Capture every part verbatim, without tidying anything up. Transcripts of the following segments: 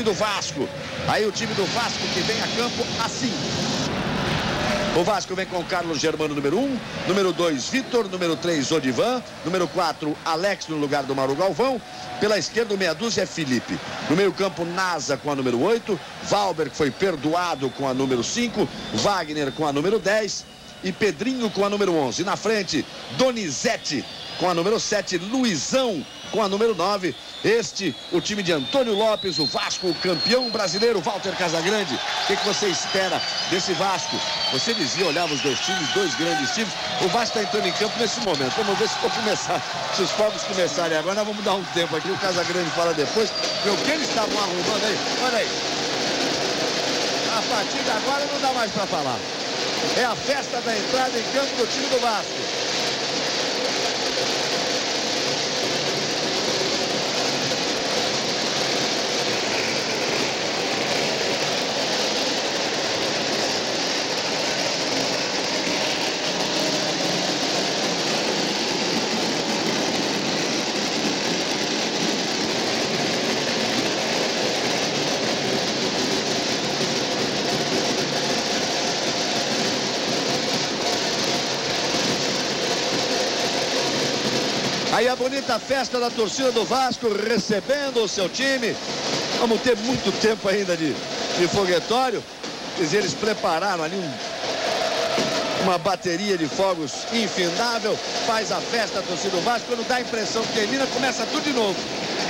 time do Vasco. Aí o time do Vasco que vem a campo assim. O Vasco vem com Carlos Germano, número um, número dois, Vitor, número três, Odivan, número quatro, Alex, no lugar do Mauro Galvão. Pela esquerda, o meia dúzia é Felipe. No meio campo, Nasa com a número oito, Valber, que foi perdoado, com a número cinco, Wagner com a número dez e Pedrinho com a número onze. Na frente, Donizete com a número sete, Luizão com a número nove. Este, o time de Antônio Lopes, o Vasco, o campeão brasileiro. Walter Casagrande, o que, que você espera desse Vasco? Você dizia, olhava os dois times, dois grandes times. O Vasco está entrando em campo nesse momento. Vamos ver se for começar, se os fogos começarem agora. Nós vamos dar um tempo aqui, o Casagrande fala depois. O que eles estavam arrumando aí? Olha aí. A partir de agora não dá mais para falar. É a festa da entrada em campo do time do Vasco. Aí a bonita festa da torcida do Vasco recebendo o seu time. Vamos ter muito tempo ainda de, de foguetório. Quer dizer, eles prepararam ali um, uma bateria de fogos infindável. Faz a festa da torcida do Vasco. Quando dá a impressão que termina, começa tudo de novo.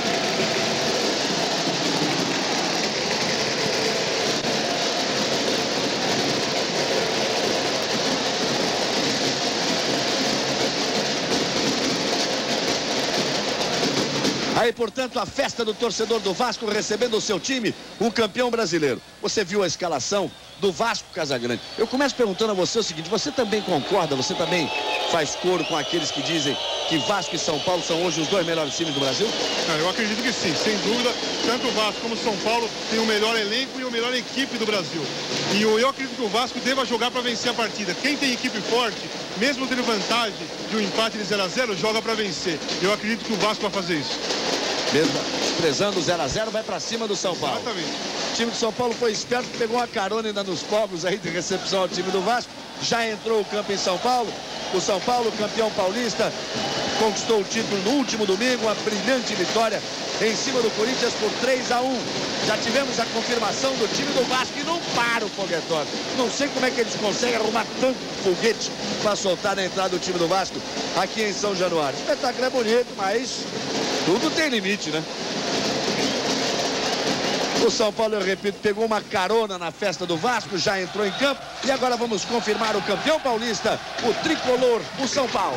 Aí, portanto, a festa do torcedor do Vasco recebendo o seu time, o campeão brasileiro. Você viu a escalação do Vasco, Casagrande? Eu começo perguntando a você o seguinte, você também concorda, você também faz coro com aqueles que dizem que Vasco e São Paulo são hoje os dois melhores times do Brasil? Não, eu acredito que sim, sem dúvida. Tanto o Vasco como o São Paulo tem o melhor elenco e a melhor equipe do Brasil. E eu, eu acredito que o Vasco deva jogar para vencer a partida. Quem tem equipe forte, mesmo tendo vantagem de um empate de zero a zero, joga para vencer. Eu acredito que o Vasco vai fazer isso. Mesmo desprezando o zero a zero, vai para cima do São Paulo. Exatamente. O time de São Paulo foi esperto, pegou uma carona ainda nos fogos aí de recepção ao time do Vasco. Já entrou o campo em São Paulo. O São Paulo, campeão paulista, conquistou o título no último domingo. Uma brilhante vitória em cima do Corinthians por três a um. Já tivemos a confirmação do time do Vasco e não para o foguetório. Não sei como é que eles conseguem arrumar tanto foguete para soltar na entrada do time do Vasco aqui em São Januário. O espetáculo é bonito, mas tudo tem limite, né? O São Paulo, eu repito, pegou uma carona na festa do Vasco, já entrou em campo. E agora vamos confirmar o campeão paulista, o tricolor, o São Paulo.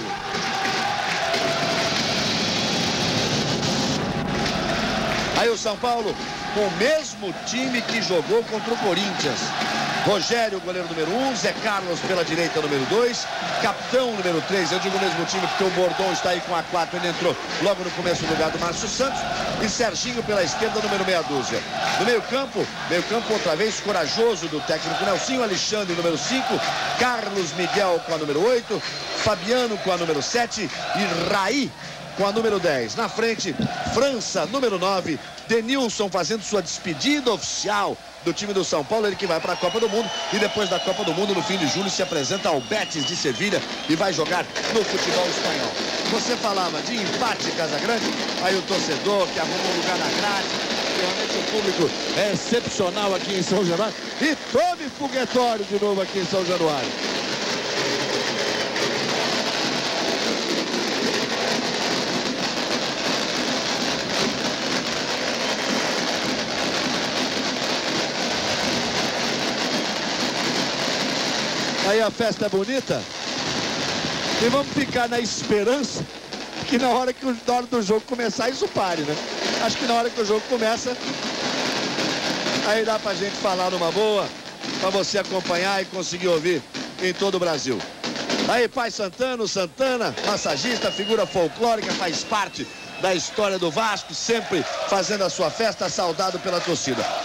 Aí o São Paulo com o mesmo time que jogou contra o Corinthians. Rogério, goleiro número um, Zé Carlos pela direita, número dois, capitão número três, eu digo o mesmo time porque o Bordon está aí com a quatro, ele entrou logo no começo do lugar do Márcio Santos, e Serginho pela esquerda, número meia dúzia. No meio campo, meio campo outra vez, corajoso do técnico Nelsinho, Alexandre, número cinco, Carlos Miguel com a número oito, Fabiano com a número sete e Raí com a número dez. Na frente, França, número nove, Denilson fazendo sua despedida oficial do time do São Paulo, ele que vai para a Copa do Mundo e depois da Copa do Mundo, no fim de julho, se apresenta ao Betis de Sevilha e vai jogar no futebol espanhol. Você falava de empate, Casagrande, aí o torcedor que arrumou um lugar na grade, realmente o público é excepcional aqui em São Januário e tome foguetório de novo aqui em São Januário. Aí a festa é bonita. E vamos ficar na esperança que na hora, que o, na hora do jogo começar isso pare, né? Acho que na hora que o jogo começa, aí dá pra gente falar numa boa, pra você acompanhar e conseguir ouvir em todo o Brasil. Aí Pai Santana, Santana, massagista, figura folclórica, faz parte da história do Vasco, sempre fazendo a sua festa, saudado pela torcida.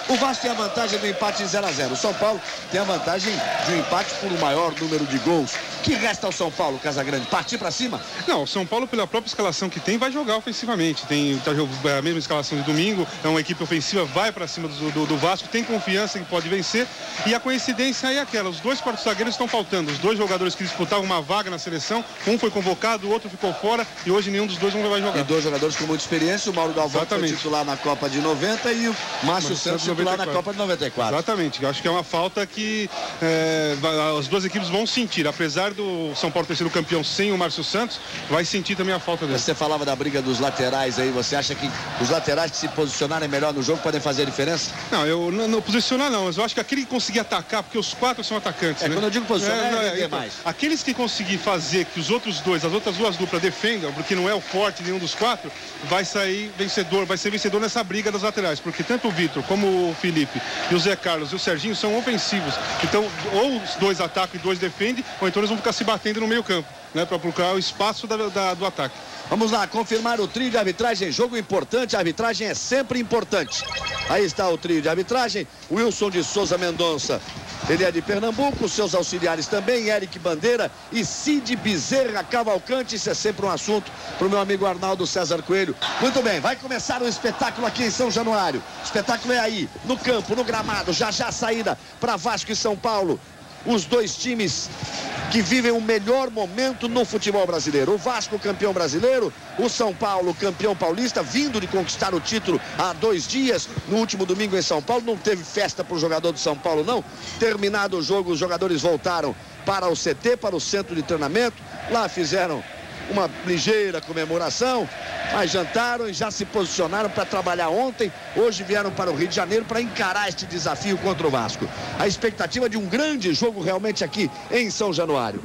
O Vasco tem a vantagem do empate em zero a zero. O São Paulo tem a vantagem de um empate por um maior número de gols. Que resta ao São Paulo, Casagrande? Partir para cima? Não, o São Paulo, pela própria escalação que tem, vai jogar ofensivamente. Tem tá, a mesma escalação de domingo, é uma equipe ofensiva, vai para cima do, do, do Vasco, tem confiança que pode vencer. E a coincidência é aquela, os dois quartos zagueiros estão faltando. Os dois jogadores que disputavam uma vaga na seleção, um foi convocado, o outro ficou fora e hoje nenhum dos dois não vai jogar. E dois jogadores com muita experiência, o Mauro Galvão foi titular na Copa de noventa e o Márcio Santos titular na Copa de noventa e quatro. Exatamente, eu acho que é uma falta que é, as duas equipes vão sentir, apesar do São Paulo ter sido campeão sem o Márcio Santos, vai sentir também a falta dele. Você falava da briga dos laterais aí, você acha que os laterais que se posicionarem melhor no jogo podem fazer a diferença? Não, eu não, não posicionar não, mas eu acho que aquele que conseguir atacar, porque os quatro são atacantes, É, né? quando eu digo posicionar, é, é, é então, mais. Aqueles que conseguir fazer que os outros dois, as outras duas duplas defendam, porque não é o forte nenhum dos quatro, vai sair vencedor, vai ser vencedor nessa briga das laterais, porque tanto o Vitor como o Felipe e o Zé Carlos e o Serginho são ofensivos. Então, ou os dois atacam e dois defendem, ou então eles vão ficar se batendo no meio campo, né, para procurar o espaço da, da, do ataque. Vamos lá, confirmar o trio de arbitragem. Jogo importante, a arbitragem é sempre importante. Aí está o trio de arbitragem. Wilson de Souza Mendonça, ele é de Pernambuco, seus auxiliares também, Eric Bandeira e Cid Bezerra Cavalcante. Isso é sempre um assunto para o meu amigo Arnaldo César Coelho. Muito bem, vai começar o espetáculo aqui em São Januário. O espetáculo é aí, no campo, no gramado, já já a saída para Vasco e São Paulo. Os dois times que vivem o melhor momento no futebol brasileiro. O Vasco, campeão brasileiro, o São Paulo, campeão paulista, vindo de conquistar o título há dois dias, no último domingo em São Paulo. Não teve festa para o jogador do São Paulo, não. Terminado o jogo, os jogadores voltaram para o C T, para o centro de treinamento. Lá fizeram uma ligeira comemoração, mas jantaram e já se posicionaram para trabalhar ontem. Hoje vieram para o Rio de Janeiro para encarar este desafio contra o Vasco. A expectativa de um grande jogo realmente aqui em São Januário.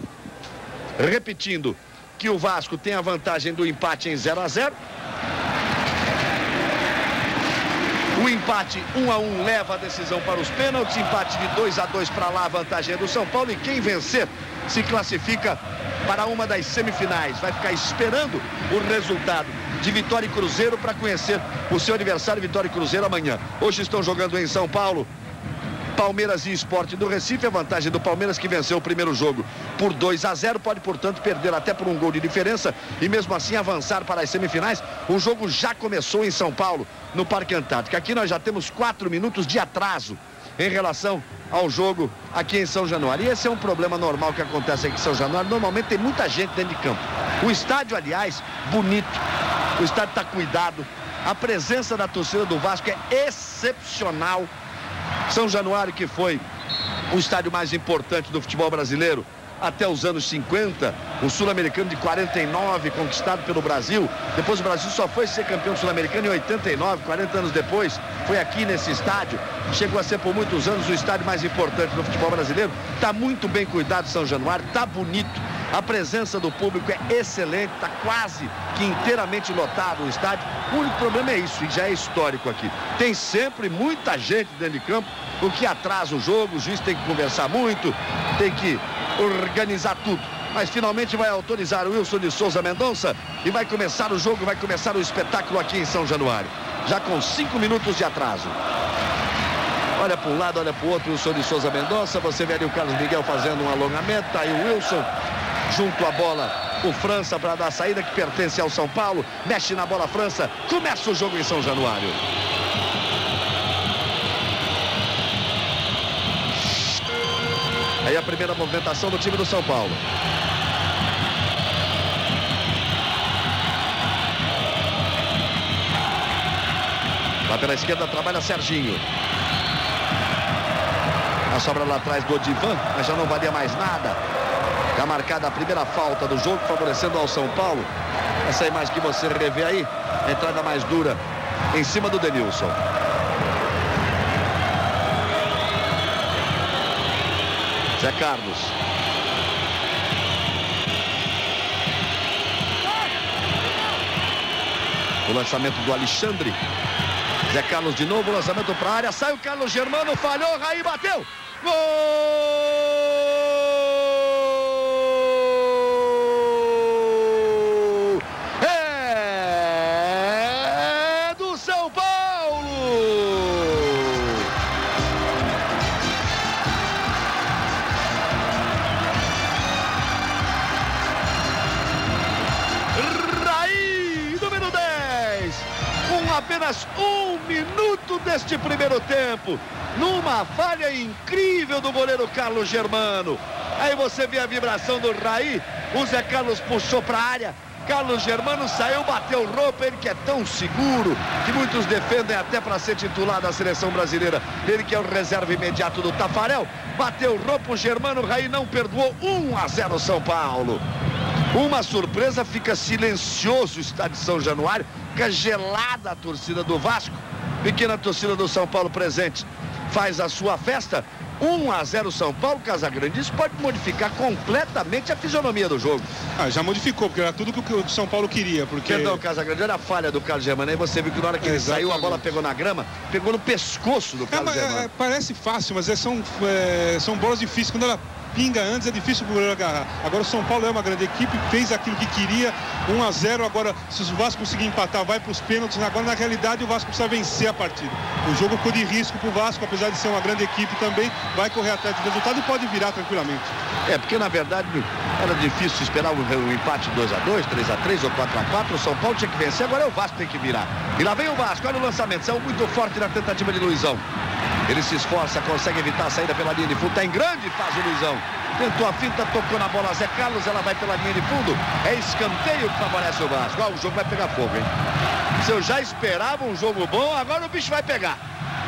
Repetindo que o Vasco tem a vantagem do empate em zero a zero. O empate um a um leva a decisão para os pênaltis. Empate de dois a dois para lá, a vantagem é do São Paulo. E quem vencer se classifica para uma das semifinais. Vai ficar esperando o resultado de Vitória e Cruzeiro para conhecer o seu adversário, Vitória e Cruzeiro, amanhã. Hoje estão jogando em São Paulo Palmeiras e Sport do Recife. A vantagem do Palmeiras, que venceu o primeiro jogo por dois a zero, pode, portanto, perder até por um gol de diferença e mesmo assim avançar para as semifinais. O jogo já começou em São Paulo, no Parque Antártica. Aqui nós já temos quatro minutos de atraso em relação ao jogo aqui em São Januário. E esse é um problema normal que acontece aqui em São Januário. Normalmente tem muita gente dentro de campo. O estádio, aliás, bonito. O estádio está cuidado. A presença da torcida do Vasco é excepcional. São Januário, que foi o estádio mais importante do futebol brasileiro até os anos cinquenta, o sul-americano de quarenta e nove, conquistado pelo Brasil. Depois o Brasil só foi ser campeão sul-americano em oitenta e nove, quarenta anos depois, foi aqui nesse estádio. Chegou a ser por muitos anos o estádio mais importante do futebol brasileiro. Está muito bem cuidado São Januário, está bonito. A presença do público é excelente, está quase que inteiramente lotado o estádio. O único problema é isso, e já é histórico aqui. Tem sempre muita gente dentro de campo, o que atrasa o jogo. O juiz tem que conversar muito, tem que organizar tudo. Mas finalmente vai autorizar o Wilson de Souza Mendonça e vai começar o jogo, vai começar o espetáculo aqui em São Januário. Já com cinco minutos de atraso. Olha para um lado, olha para o outro, o Wilson de Souza Mendonça. Você vê ali o Carlos Miguel fazendo um alongamento. Tá aí o Wilson, junto à bola, o França para dar a saída, que pertence ao São Paulo. Mexe na bola, França. Começa o jogo em São Januário. Aí a primeira movimentação do time do São Paulo. Lá pela esquerda trabalha Serginho. A sobra lá atrás do Odivan, mas já não valia mais nada. Já marcada a primeira falta do jogo, favorecendo ao São Paulo. Essa imagem que você revê aí, a entrada mais dura em cima do Denilson. Zé Carlos. O lançamento do Alexandre. Zé Carlos de novo, lançamento para a área. Sai o Carlos Germano, falhou, Raí bateu. Gol! É do São Paulo! apenas um minuto deste primeiro tempo, numa falha incrível do goleiro Carlos Germano. Aí você vê a vibração do Raí, o Zé Carlos puxou para a área, Carlos Germano saiu, bateu roupa, ele que é tão seguro, que muitos defendem até para ser titular da seleção brasileira, ele que é o reserva imediato do Tafarel, bateu roupa, o Germano, o Raí não perdoou, um a zero São Paulo. Uma surpresa, fica silencioso o estádio de São Januário, fica gelada a torcida do Vasco, pequena torcida do São Paulo presente, faz a sua festa. um a zero São Paulo, Casagrande. Isso pode modificar completamente a fisionomia do jogo. Ah, já modificou, porque era tudo que o São Paulo queria. Porque... Perdão, Casagrande, era a falha do Carlos Germano. Aí você viu que na hora que ele Exatamente. saiu, a bola pegou na grama, pegou no pescoço do Carlos é, Germano. É, parece fácil, mas é, são, é, são bolas difíceis. Quando ela pinga antes, é difícil o goleiro agarrar. Agora o São Paulo é uma grande equipe, fez aquilo que queria, um a zero. Agora, se o Vasco conseguir empatar, vai para os pênaltis. Agora, na realidade, o Vasco precisa vencer a partida. O jogo ficou de risco para o Vasco, apesar de ser uma grande equipe também, vai correr atrás do resultado e pode virar tranquilamente. É, porque na verdade era difícil esperar o, o empate dois a dois, três a três ou quatro a quatro. O São Paulo tinha que vencer, agora é o Vasco que tem que virar. E lá vem o Vasco, olha o lançamento, saiu muito forte na tentativa de Luizão. Ele se esforça, consegue evitar a saída pela linha de fundo, está em grande fase o Luizão. Tentou a finta, tocou na bola Zé Carlos, ela vai pela linha de fundo. É escanteio que favorece o Vasco. Ah, o jogo vai pegar fogo, hein? Se eu já esperava um jogo bom, agora o bicho vai pegar.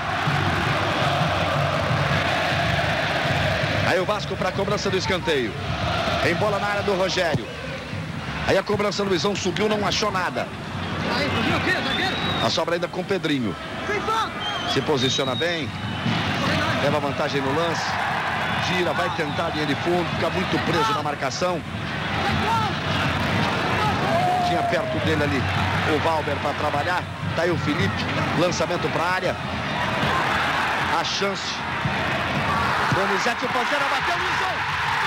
Aí o Vasco para a cobrança do escanteio. Em bola na área do Rogério. Aí a cobrança do Luizão subiu, não achou nada. A sobra ainda com o Pedrinho. Se posiciona bem. Leva vantagem no lance. Gira, vai tentar a linha de fundo. Fica muito preso na marcação. Tinha perto dele ali o Valber para trabalhar. Tá aí o Felipe. Lançamento para a área. A chance. Donizete, o Pantera bateu no Luizão.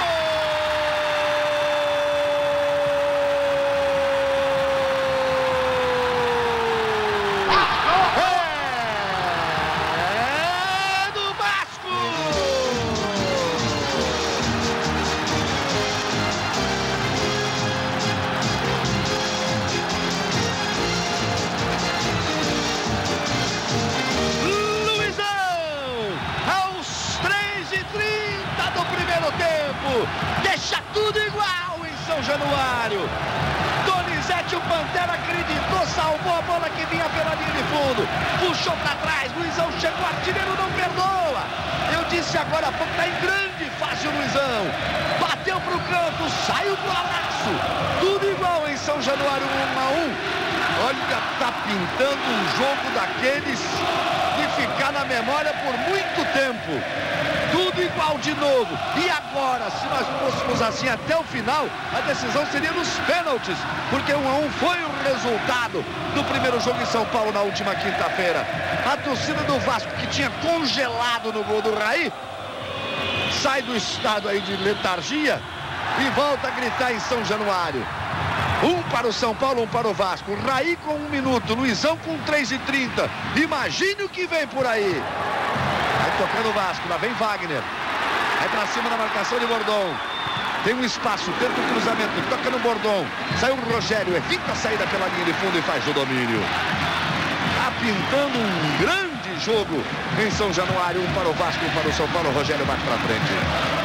Deixa tudo igual em São Januário. Donizete, o Pantera, acreditou, salvou a bola que vinha pela linha de fundo, puxou para trás, Luizão chegou, artilheiro não perdoa. Eu disse agora há pouco, tá em grande fase o Luizão, bateu pro canto, saiu pro abraço, tudo igual em São Januário, um a um. Olha, tá pintando um jogo daqueles de ficar na memória por muito tempo. Tudo igual de novo. E agora, se nós fôssemos assim até o final, a decisão seria nos pênaltis, porque um a um foi o resultado do primeiro jogo em São Paulo na última quinta-feira. A torcida do Vasco, que tinha congelado no gol do Raí, sai do estado aí de letargia e volta a gritar em São Januário. Um para o São Paulo, um para o Vasco. Raí com um minuto, Luizão com três e trinta. Imagine o que vem por aí. Vai tocando o Vasco, lá vem Wagner. Vai pra cima da marcação de Bordon. Tem um espaço, tenta o cruzamento, toca no Bordon. Saiu o Rogério, evita a saída pela linha de fundo e faz o domínio. Tá pintando um grande jogo em São Januário. Um para o Vasco, um para o São Paulo. O Rogério bate pra frente.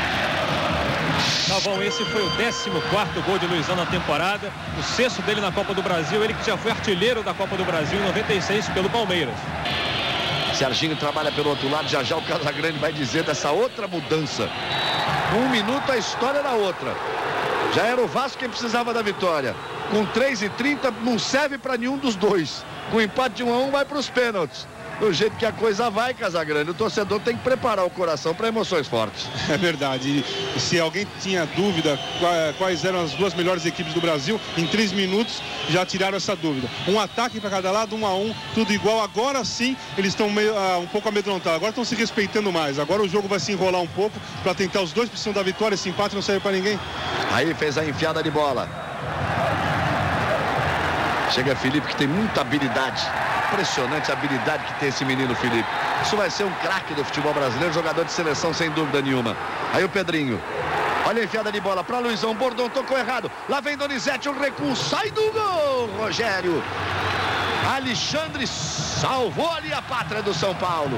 Tá bom, esse foi o décimo quarto gol de Luizão na temporada, o sexto dele na Copa do Brasil, ele que já foi artilheiro da Copa do Brasil em noventa e seis pelo Palmeiras. Serginho trabalha pelo outro lado, já já o Casagrande vai dizer dessa outra mudança. Um minuto a história era outra. Já era o Vasco quem precisava da vitória. Com três e trinta não serve para nenhum dos dois. Com empate de um a um vai para os pênaltis. Do jeito que a coisa vai, Casagrande, o torcedor tem que preparar o coração para emoções fortes. É verdade. E se alguém tinha dúvida quais eram as duas melhores equipes do Brasil, em três minutos já tiraram essa dúvida. Um ataque para cada lado, um a um, tudo igual. Agora sim, eles estão uh, um pouco amedrontados. Agora estão se respeitando mais. Agora o jogo vai se enrolar um pouco para tentar. Os dois precisam da vitória. Esse empate não serve para ninguém. Aí fez a enfiada de bola. Chega Felipe, que tem muita habilidade. Impressionante a habilidade que tem esse menino Felipe. Isso vai ser um craque do futebol brasileiro, jogador de seleção sem dúvida nenhuma. Aí o Pedrinho. Olha a enfiada de bola para Luizão. Bordon tocou errado. Lá vem Donizete, o recuo. Sai do gol, Rogério. Alexandre salvou ali a pátria do São Paulo.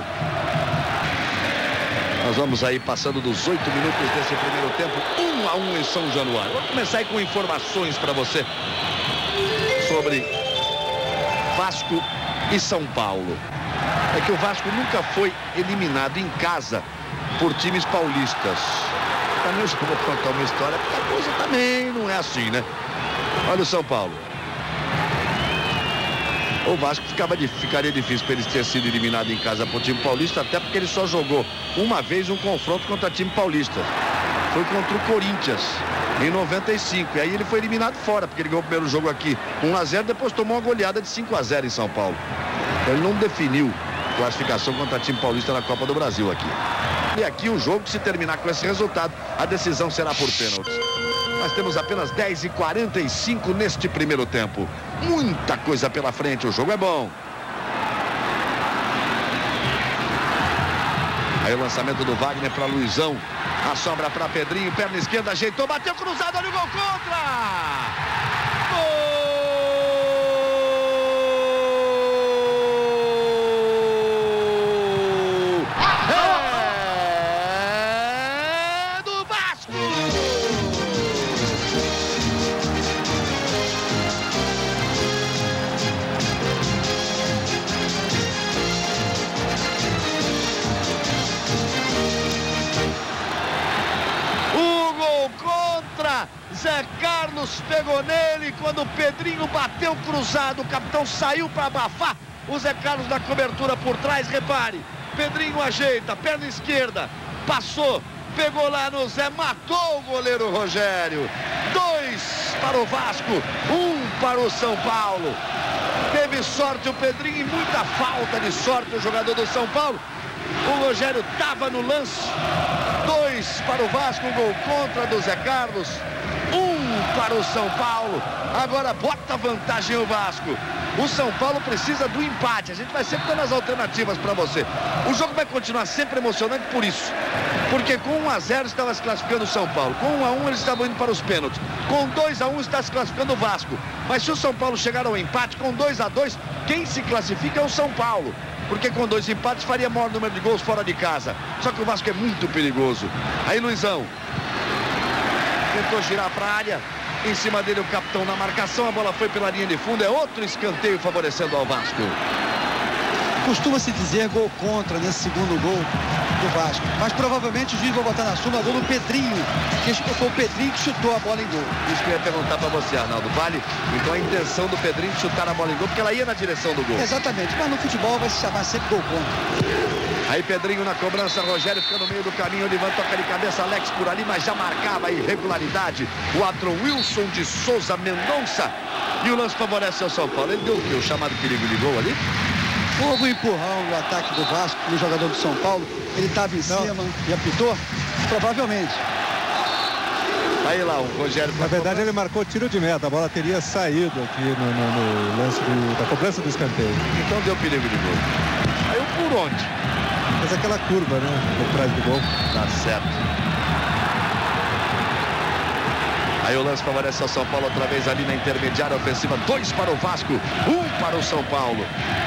Nós vamos aí passando dos oito minutos desse primeiro tempo, um a um em São Januário. Vamos começar aí com informações para você sobre Vasco e São Paulo. É que o Vasco nunca foi eliminado em casa por times paulistas. Também eu vou contar uma história, porque a coisa também não é assim, né? Olha o São Paulo. O Vasco ficava, ficaria difícil para ele ter sido eliminado em casa por time paulista, até porque ele só jogou uma vez um confronto contra time paulista. Foi contra o Corinthians em noventa e cinco. E aí ele foi eliminado fora, porque ele ganhou o primeiro jogo aqui um a zero, depois tomou uma goleada de cinco a zero em São Paulo. Ele não definiu classificação contra time paulista na Copa do Brasil aqui. E aqui o jogo, se terminar com esse resultado, a decisão será por pênaltis. Nós temos apenas dez e quarenta e cinco neste primeiro tempo. Muita coisa pela frente, o jogo é bom. Aí o lançamento do Wagner para Luizão. A sobra para Pedrinho, perna esquerda, ajeitou, bateu cruzado, olha o gol contra! Gol! Zé Carlos pegou nele quando o Pedrinho bateu cruzado. O capitão saiu para abafar. O Zé Carlos na cobertura por trás. Repare, Pedrinho ajeita, perna esquerda, passou, pegou lá no Zé, matou o goleiro Rogério. Dois para o Vasco, um para o São Paulo. Teve sorte o Pedrinho e muita falta de sorte o jogador do São Paulo. O Rogério estava no lance. Dois para o Vasco, gol contra do Zé Carlos. Um para o São Paulo. Agora bota vantagem o Vasco. O São Paulo precisa do empate. A gente vai sempre dando as alternativas para você. O jogo vai continuar sempre emocionante por isso. Porque com um a zero estava se classificando o São Paulo. Com um a um eles estavam indo para os pênaltis. Com dois a um está se classificando o Vasco. Mas se o São Paulo chegar ao empate, com dois a dois, quem se classifica é o São Paulo. Porque com dois empates faria maior número de gols fora de casa. Só que o Vasco é muito perigoso. Aí Luizão tentou girar para a área. Em cima dele o capitão na marcação. A bola foi pela linha de fundo. É outro escanteio favorecendo ao Vasco. Costuma-se dizer gol contra nesse segundo gol do Vasco. Mas provavelmente o juiz vai botar na súmula gol do Pedrinho. Que foi o Pedrinho que chutou a bola em gol. Isso que eu ia perguntar para você, Arnaldo. Vale então a intenção do Pedrinho de chutar a bola em gol, porque ela ia na direção do gol. Exatamente. Mas no futebol vai se chamar sempre gol contra. Aí Pedrinho na cobrança, Rogério fica no meio do caminho, levanta, toca de cabeça, Alex por ali, mas já marcava a irregularidade. O Adron Wilson de Souza Mendonça. E o lance favorece ao São Paulo. Ele deu o quê? O chamado perigo de gol ali? Houve um empurrão no ataque do Vasco, no jogador do São Paulo. Ele estava em Não. cima e apitou? Provavelmente. Aí lá o Rogério. Na verdade ele marcou tiro de meta. A bola teria saído aqui no, no, no lance do, da cobrança do escanteio. Então deu perigo de gol. Aí o por onde? Fez aquela curva, né? Por trás do gol. Tá certo. Aí o lance favorece ao São Paulo outra vez ali na intermediária ofensiva. Dois para o Vasco, um para o São Paulo.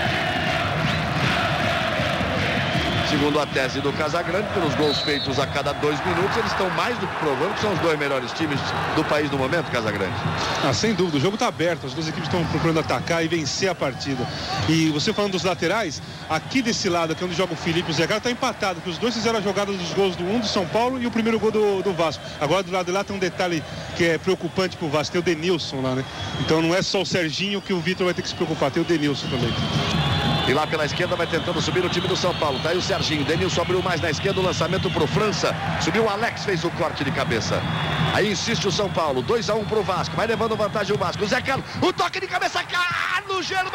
Segundo a tese do Casagrande, pelos gols feitos a cada dois minutos, eles estão mais do que provando que são os dois melhores times do país no momento, Casagrande. Ah, sem dúvida, o jogo está aberto, as duas equipes estão procurando atacar e vencer a partida. E você falando dos laterais, aqui desse lado, aqui onde joga o Felipe e o Zé Carlos, está empatado, que os dois fizeram a jogada dos gols do um do São Paulo e o primeiro gol do, do Vasco. Agora do lado de lá tem um detalhe que é preocupante para o Vasco, tem o Denilson lá, né? Então não é só o Serginho que o Vitor vai ter que se preocupar, tem o Denilson também. E lá pela esquerda vai tentando subir o time do São Paulo. Tá aí o Serginho. Denilson abriu mais na esquerda. O lançamento pro França. Subiu o Alex, fez o corte de cabeça. Aí insiste o São Paulo. dois a um pro Vasco. Vai levando vantagem o Vasco. O Zé Carlos. O toque de cabeça. Carlos Germano!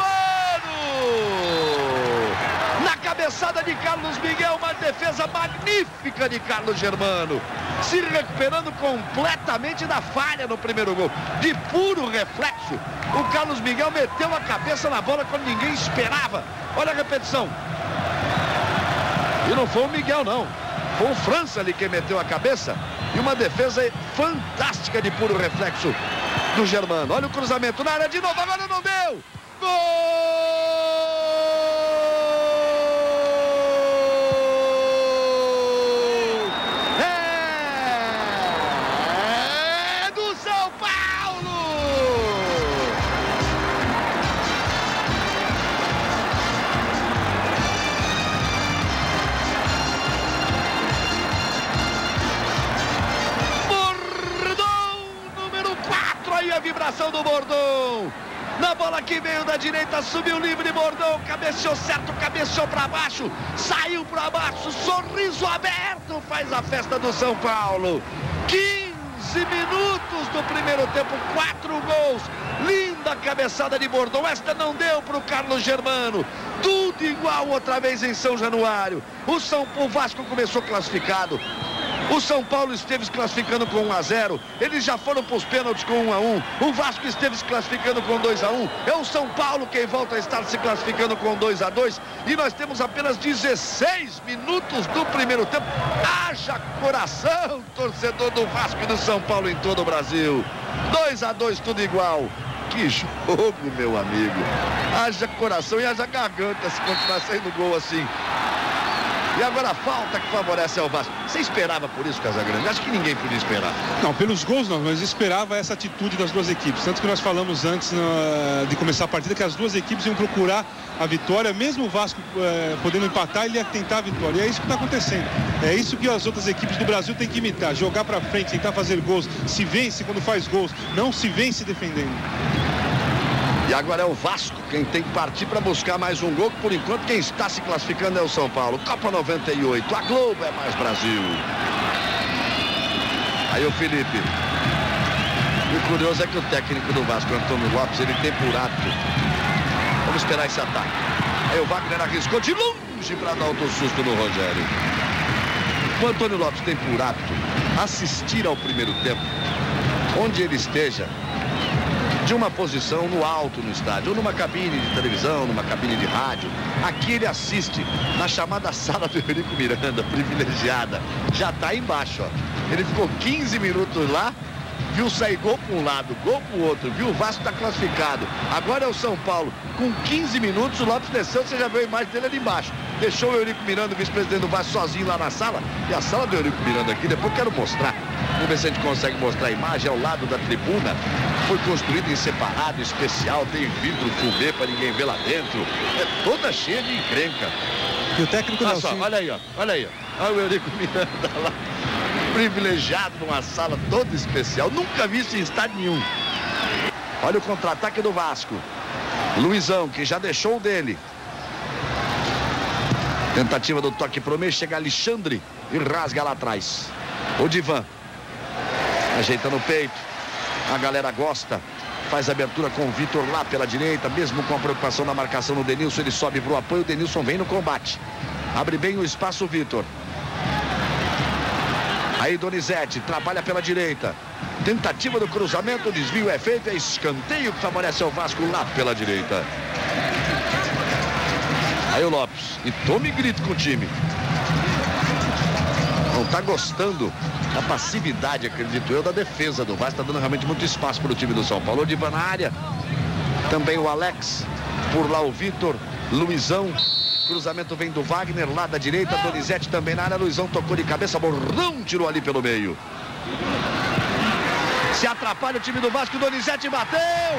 Na cabeçada de Carlos Miguel. Uma defesa magnífica de Carlos Germano. Se recuperando completamente da falha no primeiro gol. De puro reflexo. O Carlos Miguel meteu a cabeça na bola quando ninguém esperava. Olha a repetição. E não foi o Miguel, não. Foi o França ali que meteu a cabeça. E uma defesa fantástica de puro reflexo do Germano. Olha o cruzamento na área de novo. Agora não deu. Gol! vibração do Bordão. Na bola que veio da direita, subiu livre, Bordão, cabeceou certo, cabeceou para baixo, saiu para baixo, sorriso aberto, faz a festa do São Paulo. quinze minutos do primeiro tempo, quatro gols, linda cabeçada de Bordão, esta não deu para o Carlos Germano, tudo igual outra vez em São Januário. O São o Vasco começou classificado. O São Paulo esteve se classificando com um a zero. Eles já foram para os pênaltis com um a um. O Vasco esteve se classificando com dois a um. É o São Paulo quem volta a estar se classificando com dois a dois. E nós temos apenas dezesseis minutos do primeiro tempo. Haja coração, torcedor do Vasco e do São Paulo em todo o Brasil. dois a dois, tudo igual. Que jogo, meu amigo. Haja coração e haja garganta se continuar saindo gol assim. E agora a falta que favorece ao Vasco. Você esperava por isso, Casagrande? Acho que ninguém podia esperar. Não, pelos gols não, mas esperava essa atitude das duas equipes. Tanto que nós falamos antes uh, de começar a partida que as duas equipes iam procurar a vitória. Mesmo o Vasco uh, podendo empatar, ele ia tentar a vitória. E é isso que está acontecendo. É isso que as outras equipes do Brasil têm que imitar. Jogar para frente, tentar fazer gols. Se vence quando faz gols. Não se vence defendendo. E agora é o Vasco quem tem que partir para buscar mais um gol, que por enquanto quem está se classificando é o São Paulo. Copa noventa e oito, a Globo é mais Brasil. Aí o Felipe. O curioso é que o técnico do Vasco, Antônio Lopes, ele tem por hábito. Vamos esperar esse ataque. Aí o Wagner arriscou de longe para dar outro susto no Rogério. O Antônio Lopes tem por hábito assistir ao primeiro tempo, onde ele esteja, de uma posição no alto no estádio, ou numa cabine de televisão, numa cabine de rádio. Aqui ele assiste na chamada sala do Eurico Miranda, privilegiada. Já está embaixo, ó. Ele ficou quinze minutos lá, viu sair gol para um lado, gol para o outro, viu o Vasco está classificado. Agora é o São Paulo. Com quinze minutos o Lopes desceu, você já viu a imagem dele ali embaixo. Deixou o Eurico Miranda, o vice-presidente do Vasco, sozinho lá na sala. E a sala do Eurico Miranda aqui, depois eu quero mostrar. Vamos ver se a gente consegue mostrar a imagem ao lado da tribuna. Foi construída em separado, especial, tem vidro, fumê para ninguém ver lá dentro. É toda cheia de encrenca. E o técnico olha só, olha aí, ó. Olha aí, ó. Olha o Eurico Miranda lá. Privilegiado numa sala toda especial. Nunca visto em estádio nenhum. Olha o contra-ataque do Vasco. Luizão, que já deixou o dele. Tentativa do toque pro meio, chega Alexandre e rasga lá atrás. O Divan ajeita no peito. A galera gosta. Faz abertura com o Vitor lá pela direita. Mesmo com a preocupação da marcação no Denilson, ele sobe pro apoio. O Denilson vem no combate. Abre bem o espaço o Vitor. Aí Donizete trabalha pela direita. Tentativa do cruzamento, o desvio é feito. É escanteio que favorece o Vasco lá pela direita. Aí o Lopes. E tome grito com o time. Não está gostando da passividade, acredito eu, da defesa do Vasco. Está dando realmente muito espaço para o time do São Paulo. O Divan na área. Também o Alex. Por lá o Vitor. Luizão. Cruzamento vem do Wagner lá da direita. Donizete também na área. Luizão tocou de cabeça. Bordão tirou ali pelo meio. Se atrapalha o time do Vasco. Donizete bateu.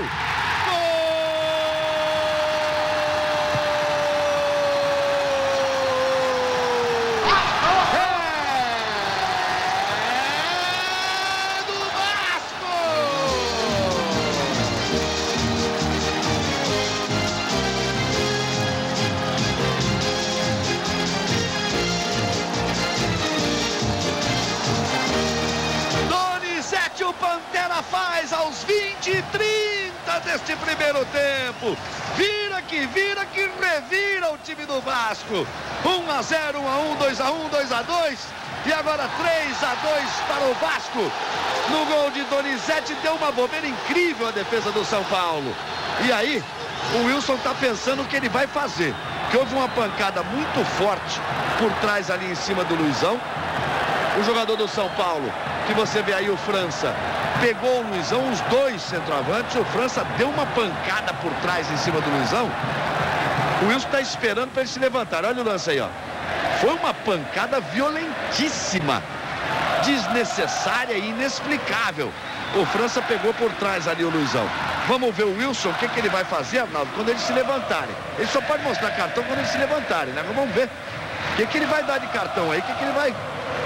Faz aos vinte e trinta deste primeiro tempo. Vira que vira que revira o time do Vasco. um a zero, um a um, dois a um, dois a dois. E agora três a dois para o Vasco. No gol de Donizete deu uma bobeira incrível a defesa do São Paulo. E aí o Wilson está pensando o que ele vai fazer. Que houve uma pancada muito forte por trás ali em cima do Luizão. O jogador do São Paulo, que você vê aí o França, pegou o Luizão, os dois centroavantes. O França deu uma pancada por trás em cima do Luizão. O Wilson está esperando para ele se levantar. Olha o lance aí, ó. Foi uma pancada violentíssima, desnecessária e inexplicável. O França pegou por trás ali o Luizão. Vamos ver o Wilson, o que, que ele vai fazer, Arnaldo, quando eles se levantarem. Ele só pode mostrar cartão quando eles se levantarem, né? Vamos ver o que, que ele vai dar de cartão aí, o que, que ele vai...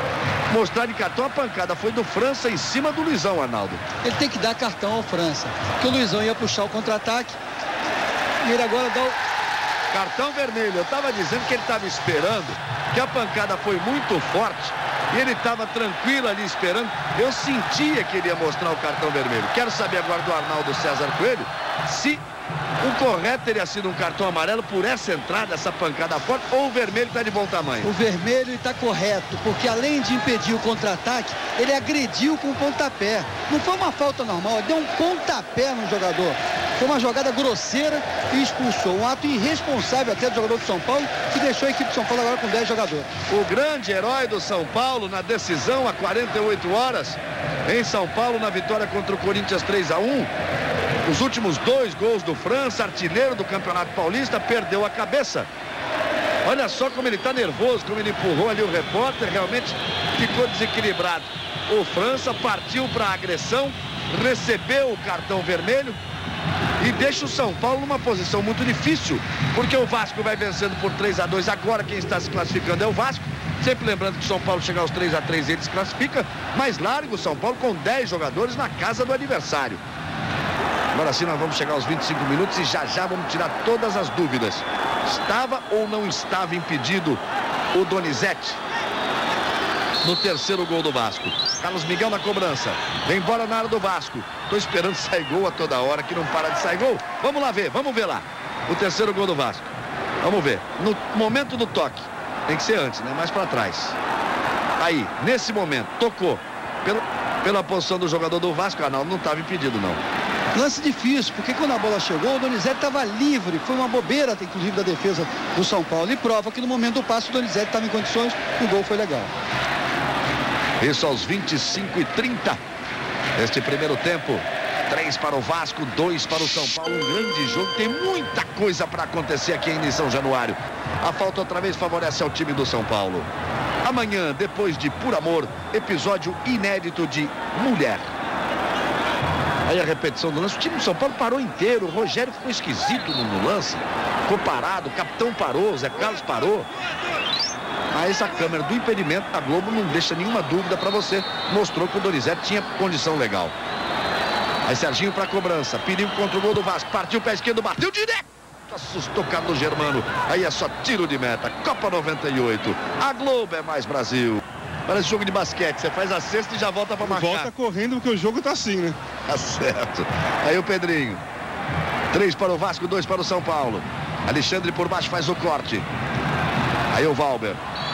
mostrar de cartão. A pancada foi do França em cima do Luizão, Arnaldo. Ele tem que dar cartão ao França, porque o Luizão ia puxar o contra-ataque e ele agora dá o... Cartão vermelho. Eu estava dizendo que ele estava esperando, que a pancada foi muito forte e ele estava tranquilo ali esperando. Eu sentia que ele ia mostrar o cartão vermelho. Quero saber agora do Arnaldo César Coelho se o correto teria sido um cartão amarelo por essa entrada, essa pancada forte, ou o vermelho está de bom tamanho. O vermelho está correto, porque além de impedir o contra-ataque, ele agrediu com o pontapé. Não foi uma falta normal, ele deu um pontapé no jogador. Foi uma jogada grosseira e expulsou. Um ato irresponsável até do jogador do São Paulo, que deixou a equipe de São Paulo agora com dez jogadores. O grande herói do São Paulo na decisão, há quarenta e oito horas, em São Paulo, na vitória contra o Corinthians três a um. Os últimos dois gols do França, artilheiro do Campeonato Paulista, perdeu a cabeça. Olha só como ele está nervoso, como ele empurrou ali o repórter, realmente ficou desequilibrado. O França partiu para a agressão, recebeu o cartão vermelho e deixa o São Paulo numa posição muito difícil, porque o Vasco vai vencendo por três a dois. Agora quem está se classificando é o Vasco. Sempre lembrando que o São Paulo chegar aos três a três ele se classifica, mas larga o São Paulo com dez jogadores na casa do adversário. Agora sim nós vamos chegar aos vinte e cinco minutos e já já vamos tirar todas as dúvidas. Estava ou não estava impedido o Donizete no terceiro gol do Vasco? Carlos Miguel na cobrança. Vem embora na área do Vasco. Estou esperando sair gol a toda hora, que não para de sair gol. Vamos lá ver, vamos ver lá. O terceiro gol do Vasco. Vamos ver. No momento do toque. Tem que ser antes, né? Mais para trás. Aí, nesse momento, tocou. Pela, pela posição do jogador do Vasco, ah, não, não estava impedido, não. Lance difícil, porque quando a bola chegou, o Donizete estava livre. Foi uma bobeira, inclusive, da defesa do São Paulo. E prova que no momento do passe, o Donizete estava em condições e o gol foi legal. Isso aos vinte e cinco e trinta. Este primeiro tempo. Três para o Vasco, dois para o São Paulo. Um grande jogo. Tem muita coisa para acontecer aqui ainda em São Januário. A falta outra vez favorece ao time do São Paulo. Amanhã, depois de Por Amor, episódio inédito de Mulher. Aí a repetição do lance. O time do São Paulo parou inteiro. O Rogério ficou esquisito no, no lance. Ficou parado. O capitão parou. O Zé Carlos parou. Mas a câmera do impedimento da Globo não deixa nenhuma dúvida para você. Mostrou que o Donizete tinha condição legal. Aí Serginho para cobrança. Perigo contra o gol do Vasco. Partiu o pé esquerdo. Bateu direto. Assustou Carlos Germano. Aí é só tiro de meta. Copa noventa e oito. A Globo é mais Brasil. Parece jogo de basquete. Você faz a cesta e já volta para marcar. Volta correndo porque o jogo tá assim, né? Tá certo. Aí o Pedrinho. Três para o Vasco, dois para o São Paulo. Alexandre por baixo faz o corte. Aí o Valber.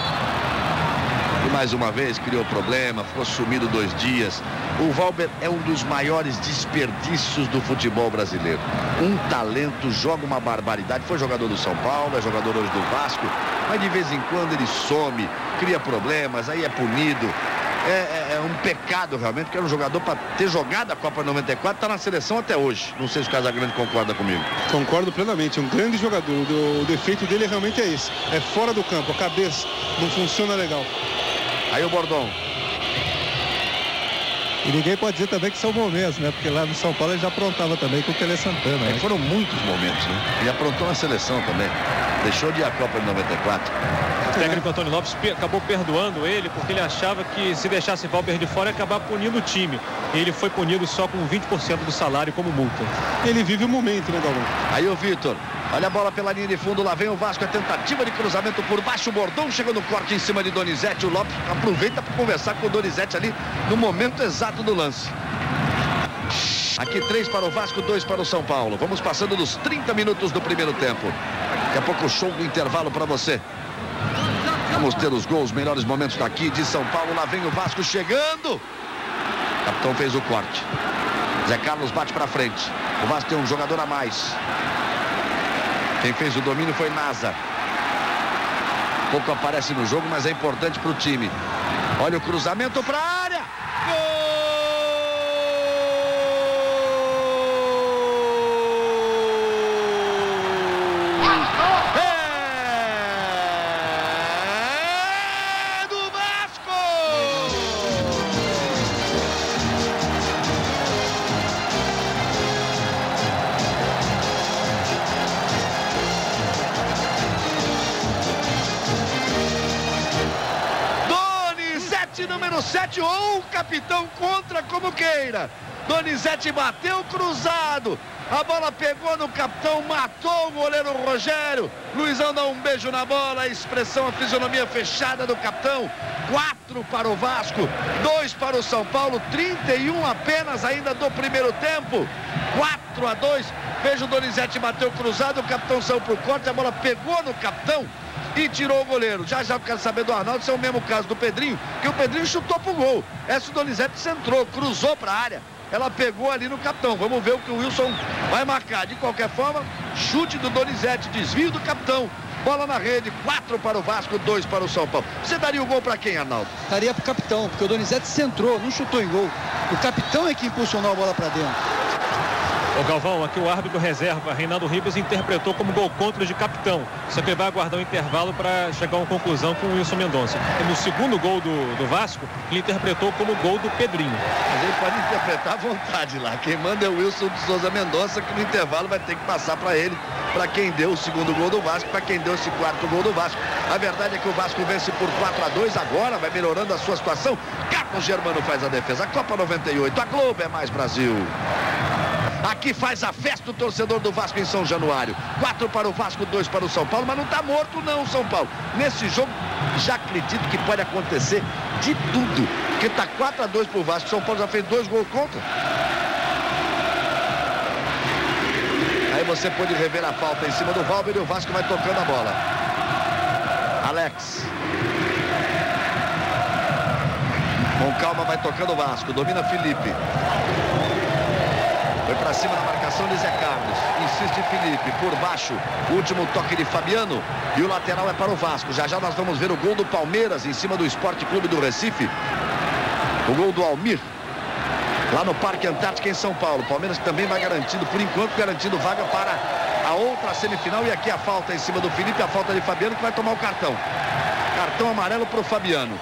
E mais uma vez criou problema, ficou sumido dois dias. O Valber é um dos maiores desperdícios do futebol brasileiro. Um talento, joga uma barbaridade. Foi jogador do São Paulo, é jogador hoje do Vasco. Mas de vez em quando ele some, cria problemas, aí é punido. É, é, é um pecado realmente, porque era um jogador para ter jogado a Copa noventa e quatro, está na seleção até hoje. Não sei se o Casagrande concorda comigo. Concordo plenamente, é um grande jogador. O defeito dele realmente é esse. É fora do campo, a cabeça não funciona legal. Aí o Bordão. E ninguém pode dizer também que são momentos, né? Porque lá no São Paulo ele já aprontava também com o Tele Santana. É, né? foram muitos momentos, né? E aprontou na seleção também. Deixou de ir à Copa de noventa e quatro. O técnico Antônio Lopes acabou perdoando ele porque ele achava que se deixasse Valber de fora ia acabar punindo o time. E ele foi punido só com vinte por cento do salário como multa. Ele vive o momento, né, Galvão? Aí o Vitor. Olha a bola pela linha de fundo, lá vem o Vasco, a tentativa de cruzamento por baixo, o Bordão chega no corte em cima de Donizete, o Lopes aproveita para conversar com o Donizete ali no momento exato do lance. Aqui três para o Vasco, dois para o São Paulo. Vamos passando dos trinta minutos do primeiro tempo. Daqui a pouco o show do intervalo para você. Vamos ter os gols, melhores momentos daqui de São Paulo, lá vem o Vasco chegando. O capitão fez o corte. Zé Carlos bate para frente. O Vasco tem um jogador a mais. Quem fez o domínio foi Nasa. Pouco aparece no jogo, mas é importante para o time. Olha o cruzamento para a área. Gol! É do Vasco! Donizete, número sete ou o capitão contra, como queira. Donizete bateu cruzado. A bola pegou no capitão, matou o goleiro Rogério. Luizão dá um beijo na bola, a expressão, a fisionomia fechada do capitão. Quatro para o Vasco, dois para o São Paulo, trinta e um apenas ainda do primeiro tempo. quatro a dois. Veja, o Donizete bateu cruzado, o capitão saiu pro corte, a bola pegou no capitão e tirou o goleiro. Já já eu quero saber do Arnaldo se é o mesmo caso do Pedrinho, que o Pedrinho chutou pro gol. Essa o Donizete centrou, cruzou pra área. Ela pegou ali no capitão. Vamos ver o que o Wilson vai marcar. De qualquer forma, chute do Donizete, desvio do capitão. Bola na rede, quatro para o Vasco, dois para o São Paulo. Você daria o gol para quem, Arnaldo? Daria pro capitão, porque o Donizete centrou, não chutou em gol. O capitão é que impulsionou a bola para dentro. Ô Galvão, aqui o árbitro reserva, Reinaldo Ribas, interpretou como gol contra de capitão. Só que ele vai aguardar um intervalo para chegar a uma conclusão com o Wilson Mendonça. E no segundo gol do, do Vasco, ele interpretou como gol do Pedrinho. Mas ele pode interpretar à vontade lá. Quem manda é o Wilson de Souza Mendonça, que no intervalo vai ter que passar para ele, para quem deu o segundo gol do Vasco, para quem deu esse quarto gol do Vasco. A verdade é que o Vasco vence por quatro a dois, agora vai melhorando a sua situação. Carlos Germano faz a defesa. Copa noventa e oito, a Globo é mais Brasil. Aqui faz a festa o torcedor do Vasco em São Januário. Quatro para o Vasco, dois para o São Paulo, mas não está morto não, São Paulo. Nesse jogo, já acredito que pode acontecer de tudo. Porque está quatro a dois para o Vasco. São Paulo já fez dois gols contra. Aí você pode rever a falta em cima do Valber e o Vasco vai tocando a bola. Alex. Com calma vai tocando o Vasco. Domina Felipe. Foi para cima na marcação de Zé Carlos. Insiste Felipe, por baixo. Último toque de Fabiano. E o lateral é para o Vasco. Já já nós vamos ver o gol do Palmeiras em cima do Esporte Clube do Recife. O gol do Almir. Lá no Parque Antártica em São Paulo. Palmeiras também vai garantido, por enquanto, garantindo vaga para a outra semifinal. E aqui a falta em cima do Felipe, a falta de Fabiano, que vai tomar o cartão. Cartão amarelo para o Fabiano.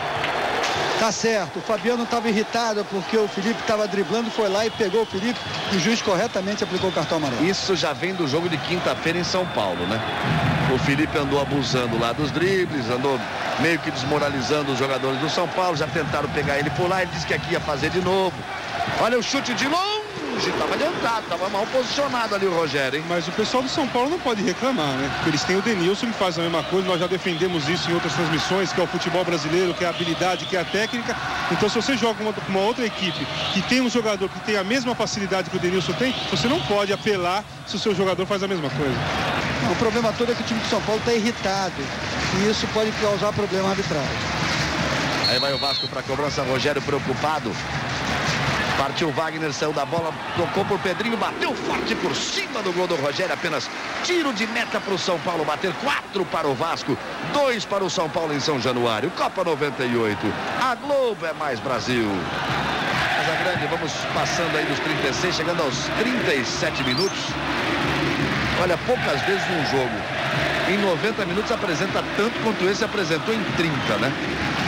Tá certo, o Fabiano estava irritado porque o Felipe estava driblando, foi lá e pegou o Felipe e o juiz corretamente aplicou o cartão amarelo. Isso já vem do jogo de quinta-feira em São Paulo, né? O Felipe andou abusando lá dos dribles, andou meio que desmoralizando os jogadores do São Paulo, já tentaram pegar ele por lá, ele disse que aqui ia fazer de novo. Olha o chute de longe, estava adiantado, estava mal posicionado ali o Rogério, hein? Mas o pessoal do São Paulo não pode reclamar, né? Porque eles têm o Denilson que faz a mesma coisa, nós já defendemos isso em outras transmissões, que é o futebol brasileiro, que é a habilidade, que é a técnica. Então se você joga com uma, uma outra equipe que tem um jogador que tem a mesma facilidade que o Denilson tem, você não pode apelar se o seu jogador faz a mesma coisa. Não, o problema todo é que o time de São Paulo está irritado e isso pode causar problema arbitral. Aí vai o Vasco para a cobrança, Rogério preocupado. Partiu Wagner, saiu da bola, tocou por Pedrinho, bateu forte por cima do gol do Rogério, apenas tiro de meta para o São Paulo bater, quatro para o Vasco, dois para o São Paulo em São Januário. Copa noventa e oito, a Globo é mais Brasil. Casa Grande, vamos passando aí dos trinta e seis, chegando aos trinta e sete minutos. Olha, poucas vezes num jogo, em noventa minutos apresenta tanto quanto esse apresentou em trinta, né?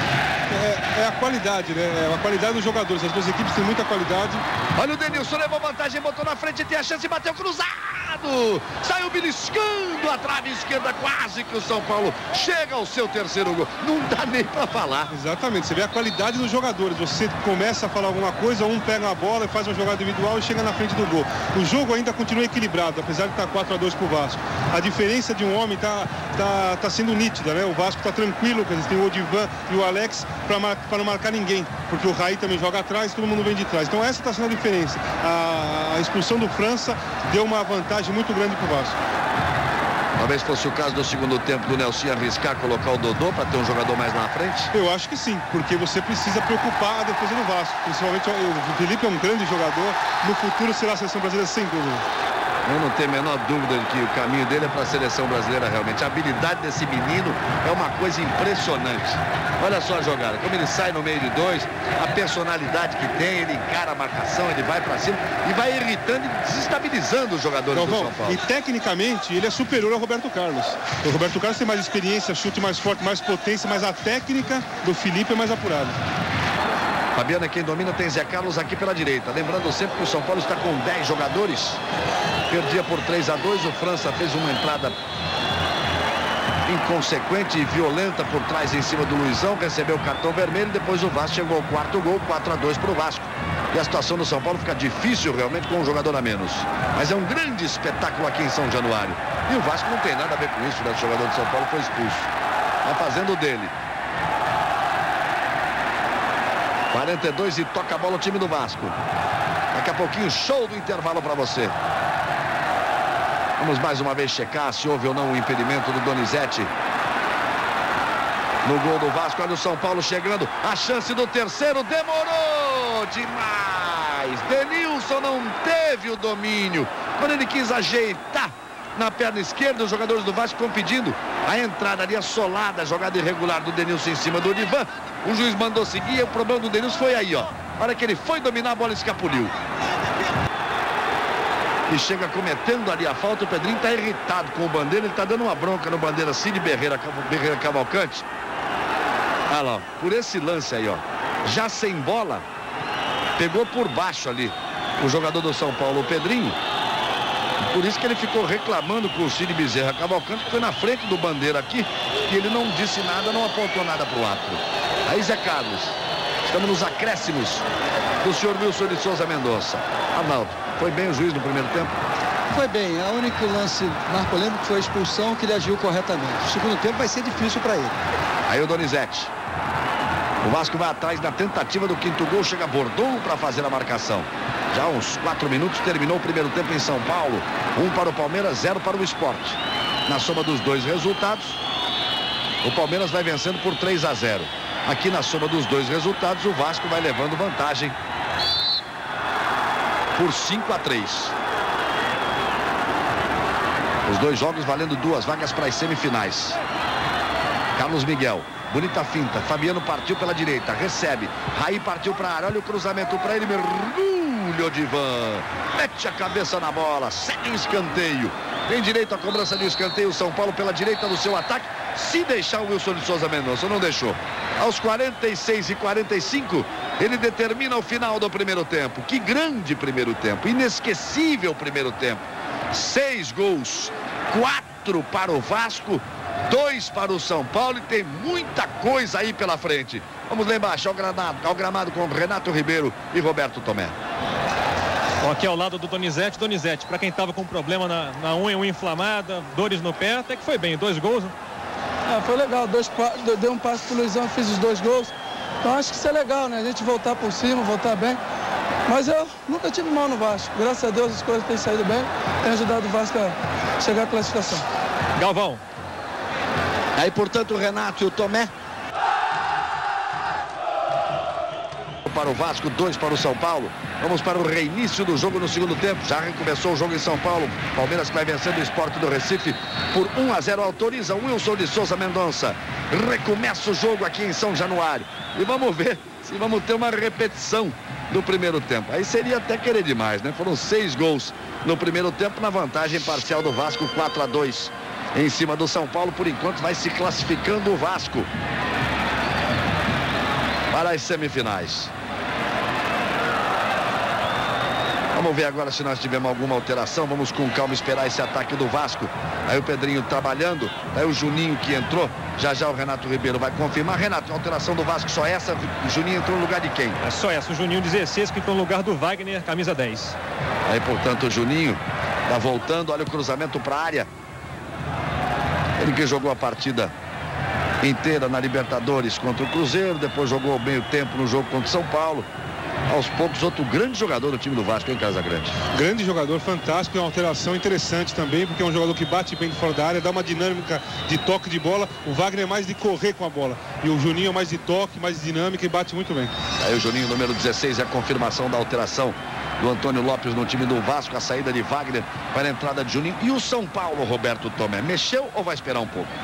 É, é a qualidade, né? É a qualidade dos jogadores. As duas equipes têm muita qualidade. Olha o Denilson, levou vantagem, botou na frente, tem a chance, bateu cruzado. Saiu beliscando a trave esquerda, quase que o São Paulo chega ao seu terceiro gol. Não dá nem pra falar. Exatamente, você vê a qualidade dos jogadores. Você começa a falar alguma coisa, um pega a bola e faz uma jogada individual e chega na frente do gol. O jogo ainda continua equilibrado, apesar de estar quatro a dois pro Vasco. A diferença de um homem tá, tá, tá sendo nítida, né? O Vasco tá tranquilo, porque tem o Odivan e o Alex para não marcar ninguém, porque o Raí também joga atrás, todo mundo vem de trás. Então essa está sendo a diferença. A, a expulsão do França deu uma vantagem muito grande para o Vasco. Talvez fosse o caso do segundo tempo do Nelson arriscar colocar o Dodô para ter um jogador mais na frente? Eu acho que sim, porque você precisa preocupar a defesa do Vasco. Principalmente o Felipe é um grande jogador, no futuro será a seleção brasileira sem dúvida. Eu não tenho a menor dúvida de que o caminho dele é para a seleção brasileira realmente. A habilidade desse menino é uma coisa impressionante. Olha só a jogada, como ele sai no meio de dois, a personalidade que tem, ele encara a marcação, ele vai para cima e vai irritando e desestabilizando os jogadores então, do São Paulo. E tecnicamente ele é superior ao Roberto Carlos. O Roberto Carlos tem mais experiência, chute mais forte, mais potência, mas a técnica do Felipe é mais apurada. Fabiano é quem domina, tem Zé Carlos aqui pela direita. Lembrando sempre que o São Paulo está com dez jogadores. Perdia por três a dois, o França fez uma entrada inconsequente e violenta por trás em cima do Luizão, recebeu o cartão vermelho, depois o Vasco chegou ao quarto gol, quatro a dois para o Vasco. E a situação do São Paulo fica difícil realmente com um jogador a menos. Mas é um grande espetáculo aqui em São Januário. E o Vasco não tem nada a ver com isso, né? O jogador de São Paulo foi expulso. Está fazendo o dele. quarenta e dois e toca a bola o time do Vasco. Daqui a pouquinho, show do intervalo para você. Vamos mais uma vez checar se houve ou não o impedimento do Donizete no gol do Vasco. Olha o São Paulo chegando. A chance do terceiro demorou demais. Denilson não teve o domínio. Quando ele quis ajeitar na perna esquerda, os jogadores do Vasco estão pedindo a entrada ali assolada, a jogada irregular do Denilson em cima do Odivan. O juiz mandou seguir. O problema do Denilson foi aí, ó. A hora que ele foi dominar, a bola escapuliu. E chega cometendo ali a falta. O Pedrinho está irritado com o Bandeira. Ele está dando uma bronca no Bandeira Cid Berreira, Berreira Cavalcante. Olha lá, por esse lance aí, ó. Já sem bola, pegou por baixo ali o jogador do São Paulo, o Pedrinho. Por isso que ele ficou reclamando com o Cid Bezerra Cavalcante, que foi na frente do Bandeira aqui. E ele não disse nada, não apontou nada para o árbitro. Aí, Zé Carlos, estamos nos acréscimos do senhor Wilson de Souza Mendonça. Arnaldo, foi bem o juiz no primeiro tempo? Foi bem. O único lance marco lembro que foi a expulsão, que ele agiu corretamente. O segundo tempo vai ser difícil para ele. Aí o Donizete. O Vasco vai atrás na tentativa do quinto gol. Chega Bordon para fazer a marcação. Já há uns quatro minutos terminou o primeiro tempo em São Paulo. Um para o Palmeiras, zero para o Sport. Na soma dos dois resultados, o Palmeiras vai vencendo por três a zero. Aqui na soma dos dois resultados, o Vasco vai levando vantagem por cinco a três. Os dois jogos valendo duas vagas para as semifinais. Carlos Miguel, bonita finta. Fabiano partiu pela direita, recebe. Raí partiu para a área, olha o cruzamento para ele. Mergulho de Ivan. Mete a cabeça na bola, segue o escanteio. Tem direito à cobrança de escanteio. São Paulo pela direita do seu ataque. Se deixar o Wilson de Souza Mendonça, não deixou. Aos quarenta e seis e quarenta e cinco, ele determina o final do primeiro tempo. Que grande primeiro tempo, inesquecível primeiro tempo. Seis gols, quatro para o Vasco, dois para o São Paulo, e tem muita coisa aí pela frente. Vamos lá embaixo, ao gramado, ao gramado com Renato Ribeiro e Roberto Tomé. Bom, aqui ao lado do Donizete. Donizete, para quem estava com problema na, na unha, unha inflamada, dores no pé, até que foi bem, dois gols, né? Ah, foi legal, dois, deu um passe pro Luizão, fiz os dois gols. Então acho que isso é legal, né? A gente voltar por cima, voltar bem. Mas eu nunca tive mal no Vasco. Graças a Deus as coisas têm saído bem. Tem ajudado o Vasco a chegar à classificação. Galvão. Aí, portanto, o Renato e o Tomé. Para o Vasco, dois para o São Paulo. Vamos para o reinício do jogo no segundo tempo. Já recomeçou o jogo em São Paulo. Palmeiras que vai vencendo o Sport do Recife por um a zero. Autoriza o Wilson de Souza Mendonça. Recomeça o jogo aqui em São Januário. E vamos ver se vamos ter uma repetição do primeiro tempo. Aí seria até querer demais, né? Foram seis gols no primeiro tempo, na vantagem parcial do Vasco, quatro a dois. Em cima do São Paulo, por enquanto vai se classificando o Vasco para as semifinais. Vamos ver agora se nós tivemos alguma alteração. Vamos com calma esperar esse ataque do Vasco. Aí o Pedrinho trabalhando. Aí o Juninho que entrou. Já já o Renato Ribeiro vai confirmar. Renato, alteração do Vasco só essa. O Juninho entrou no lugar de quem? É só essa. O Juninho dezesseis que entrou no lugar do Wagner, camisa dez. Aí, portanto, o Juninho tá voltando. Olha o cruzamento para a área. Ele que jogou a partida inteira na Libertadores contra o Cruzeiro. Depois jogou meio tempo no jogo contra o São Paulo. Aos poucos, outro grande jogador do time do Vasco, em Casagrande. Grande jogador, fantástico, é uma alteração interessante também, porque é um jogador que bate bem de fora da área, dá uma dinâmica de toque de bola. O Wagner é mais de correr com a bola. E o Juninho é mais de toque, mais de dinâmica e bate muito bem. Aí o Juninho, número dezesseis, é a confirmação da alteração do Antônio Lopes no time do Vasco. A saída de Wagner para a entrada de Juninho. E o São Paulo, Roberto Tomé, mexeu ou vai esperar um pouco?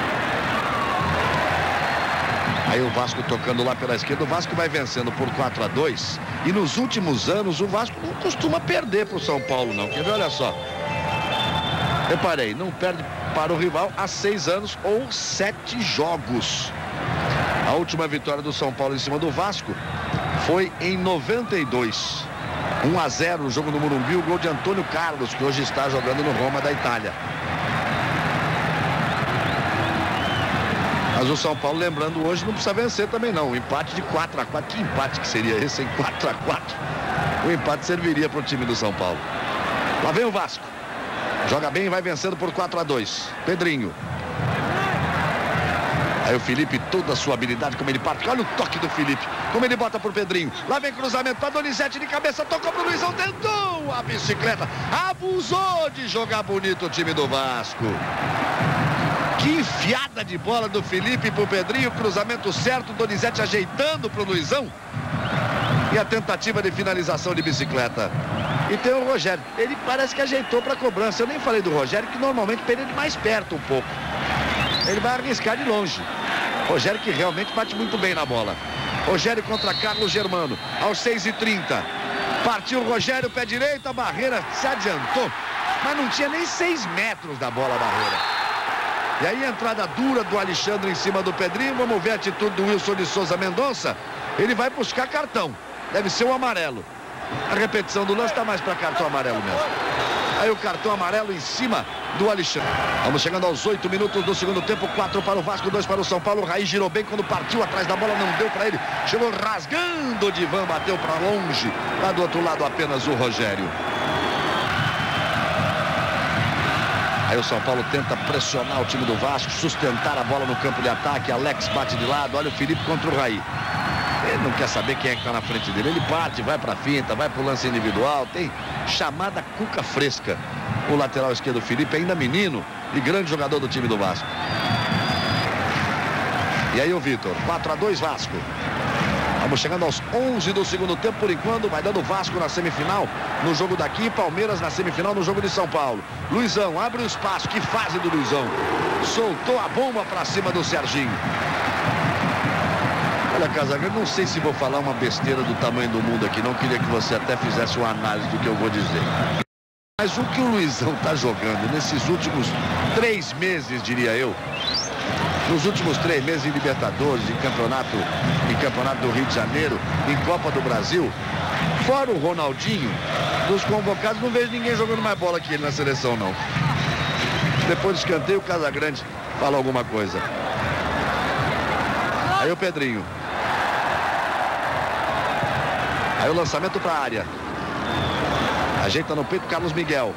Aí o Vasco tocando lá pela esquerda. O Vasco vai vencendo por quatro a dois. E nos últimos anos o Vasco não costuma perder para o São Paulo, não. Quer ver? Olha só. Reparei, não perde para o rival há seis anos ou sete jogos. A última vitória do São Paulo em cima do Vasco foi em noventa e dois. um a zero no jogo do Morumbi. O gol de Antônio Carlos, que hoje está jogando no Roma da Itália. Mas o São Paulo, lembrando, hoje não precisa vencer também não. O empate de quatro a quatro. Que empate que seria esse, em quatro a quatro? O empate serviria para o time do São Paulo. Lá vem o Vasco. Joga bem e vai vencendo por quatro a dois. Pedrinho. Aí o Felipe, toda a sua habilidade, como ele parte. Olha o toque do Felipe, como ele bota pro Pedrinho. Lá vem cruzamento para Donizete de cabeça, tocou pro Luizão, tentou a bicicleta. Abusou de jogar bonito o time do Vasco. Que enfiada de bola do Felipe pro Pedrinho, cruzamento certo, Donizete ajeitando pro Luizão. E a tentativa de finalização de bicicleta. E tem o Rogério, ele parece que ajeitou para cobrança. Eu nem falei do Rogério, que normalmente pega de mais perto um pouco. Ele vai arriscar de longe. Rogério que realmente bate muito bem na bola. Rogério contra Carlos Germano, aos seis e trinta. Partiu o Rogério, pé direito, a barreira se adiantou. Mas não tinha nem seis metros da bola a barreira. E aí a entrada dura do Alexandre em cima do Pedrinho. Vamos ver a atitude do Wilson de Souza Mendonça. Ele vai buscar cartão. Deve ser o amarelo. A repetição do lance está mais para cartão amarelo mesmo. Aí o cartão amarelo em cima do Alexandre. Vamos chegando aos oito minutos do segundo tempo. quatro para o Vasco, dois para o São Paulo. O Raí girou bem quando partiu atrás da bola. Não deu para ele. Chegou rasgando o Divan. Bateu para longe. Lá do outro lado apenas o Rogério. Aí o São Paulo tenta pressionar o time do Vasco. Sustentar a bola no campo de ataque. Alex bate de lado. Olha o Felipe contra o Raí. Ele não quer saber quem é que está na frente dele. Ele parte, vai para a finta, vai para o lance individual. Tem chamada cuca fresca. O lateral esquerdo Felipe, ainda menino e grande jogador do time do Vasco. E aí o Vitor, quatro a dois Vasco. Vamos chegando aos onze do segundo tempo. Por enquanto vai dando Vasco na semifinal no jogo daqui e Palmeiras na semifinal no jogo de São Paulo. Luizão abre o espaço. Que fase do Luizão. Soltou a bomba para cima do Serginho. Olha, Casagrande, não sei se vou falar uma besteira do tamanho do mundo aqui. Não queria que você até fizesse uma análise do que eu vou dizer. Mas o que o Luizão está jogando nesses últimos três meses, diria eu, nos últimos três meses em Libertadores, em campeonato, em campeonato do Rio de Janeiro, em Copa do Brasil, fora o Ronaldinho, dos convocados, não vejo ninguém jogando mais bola que ele na seleção, não. Depois do escanteio, o Casagrande fala alguma coisa. Aí o Pedrinho. Aí o lançamento para a área. Ajeita no peito Carlos Miguel.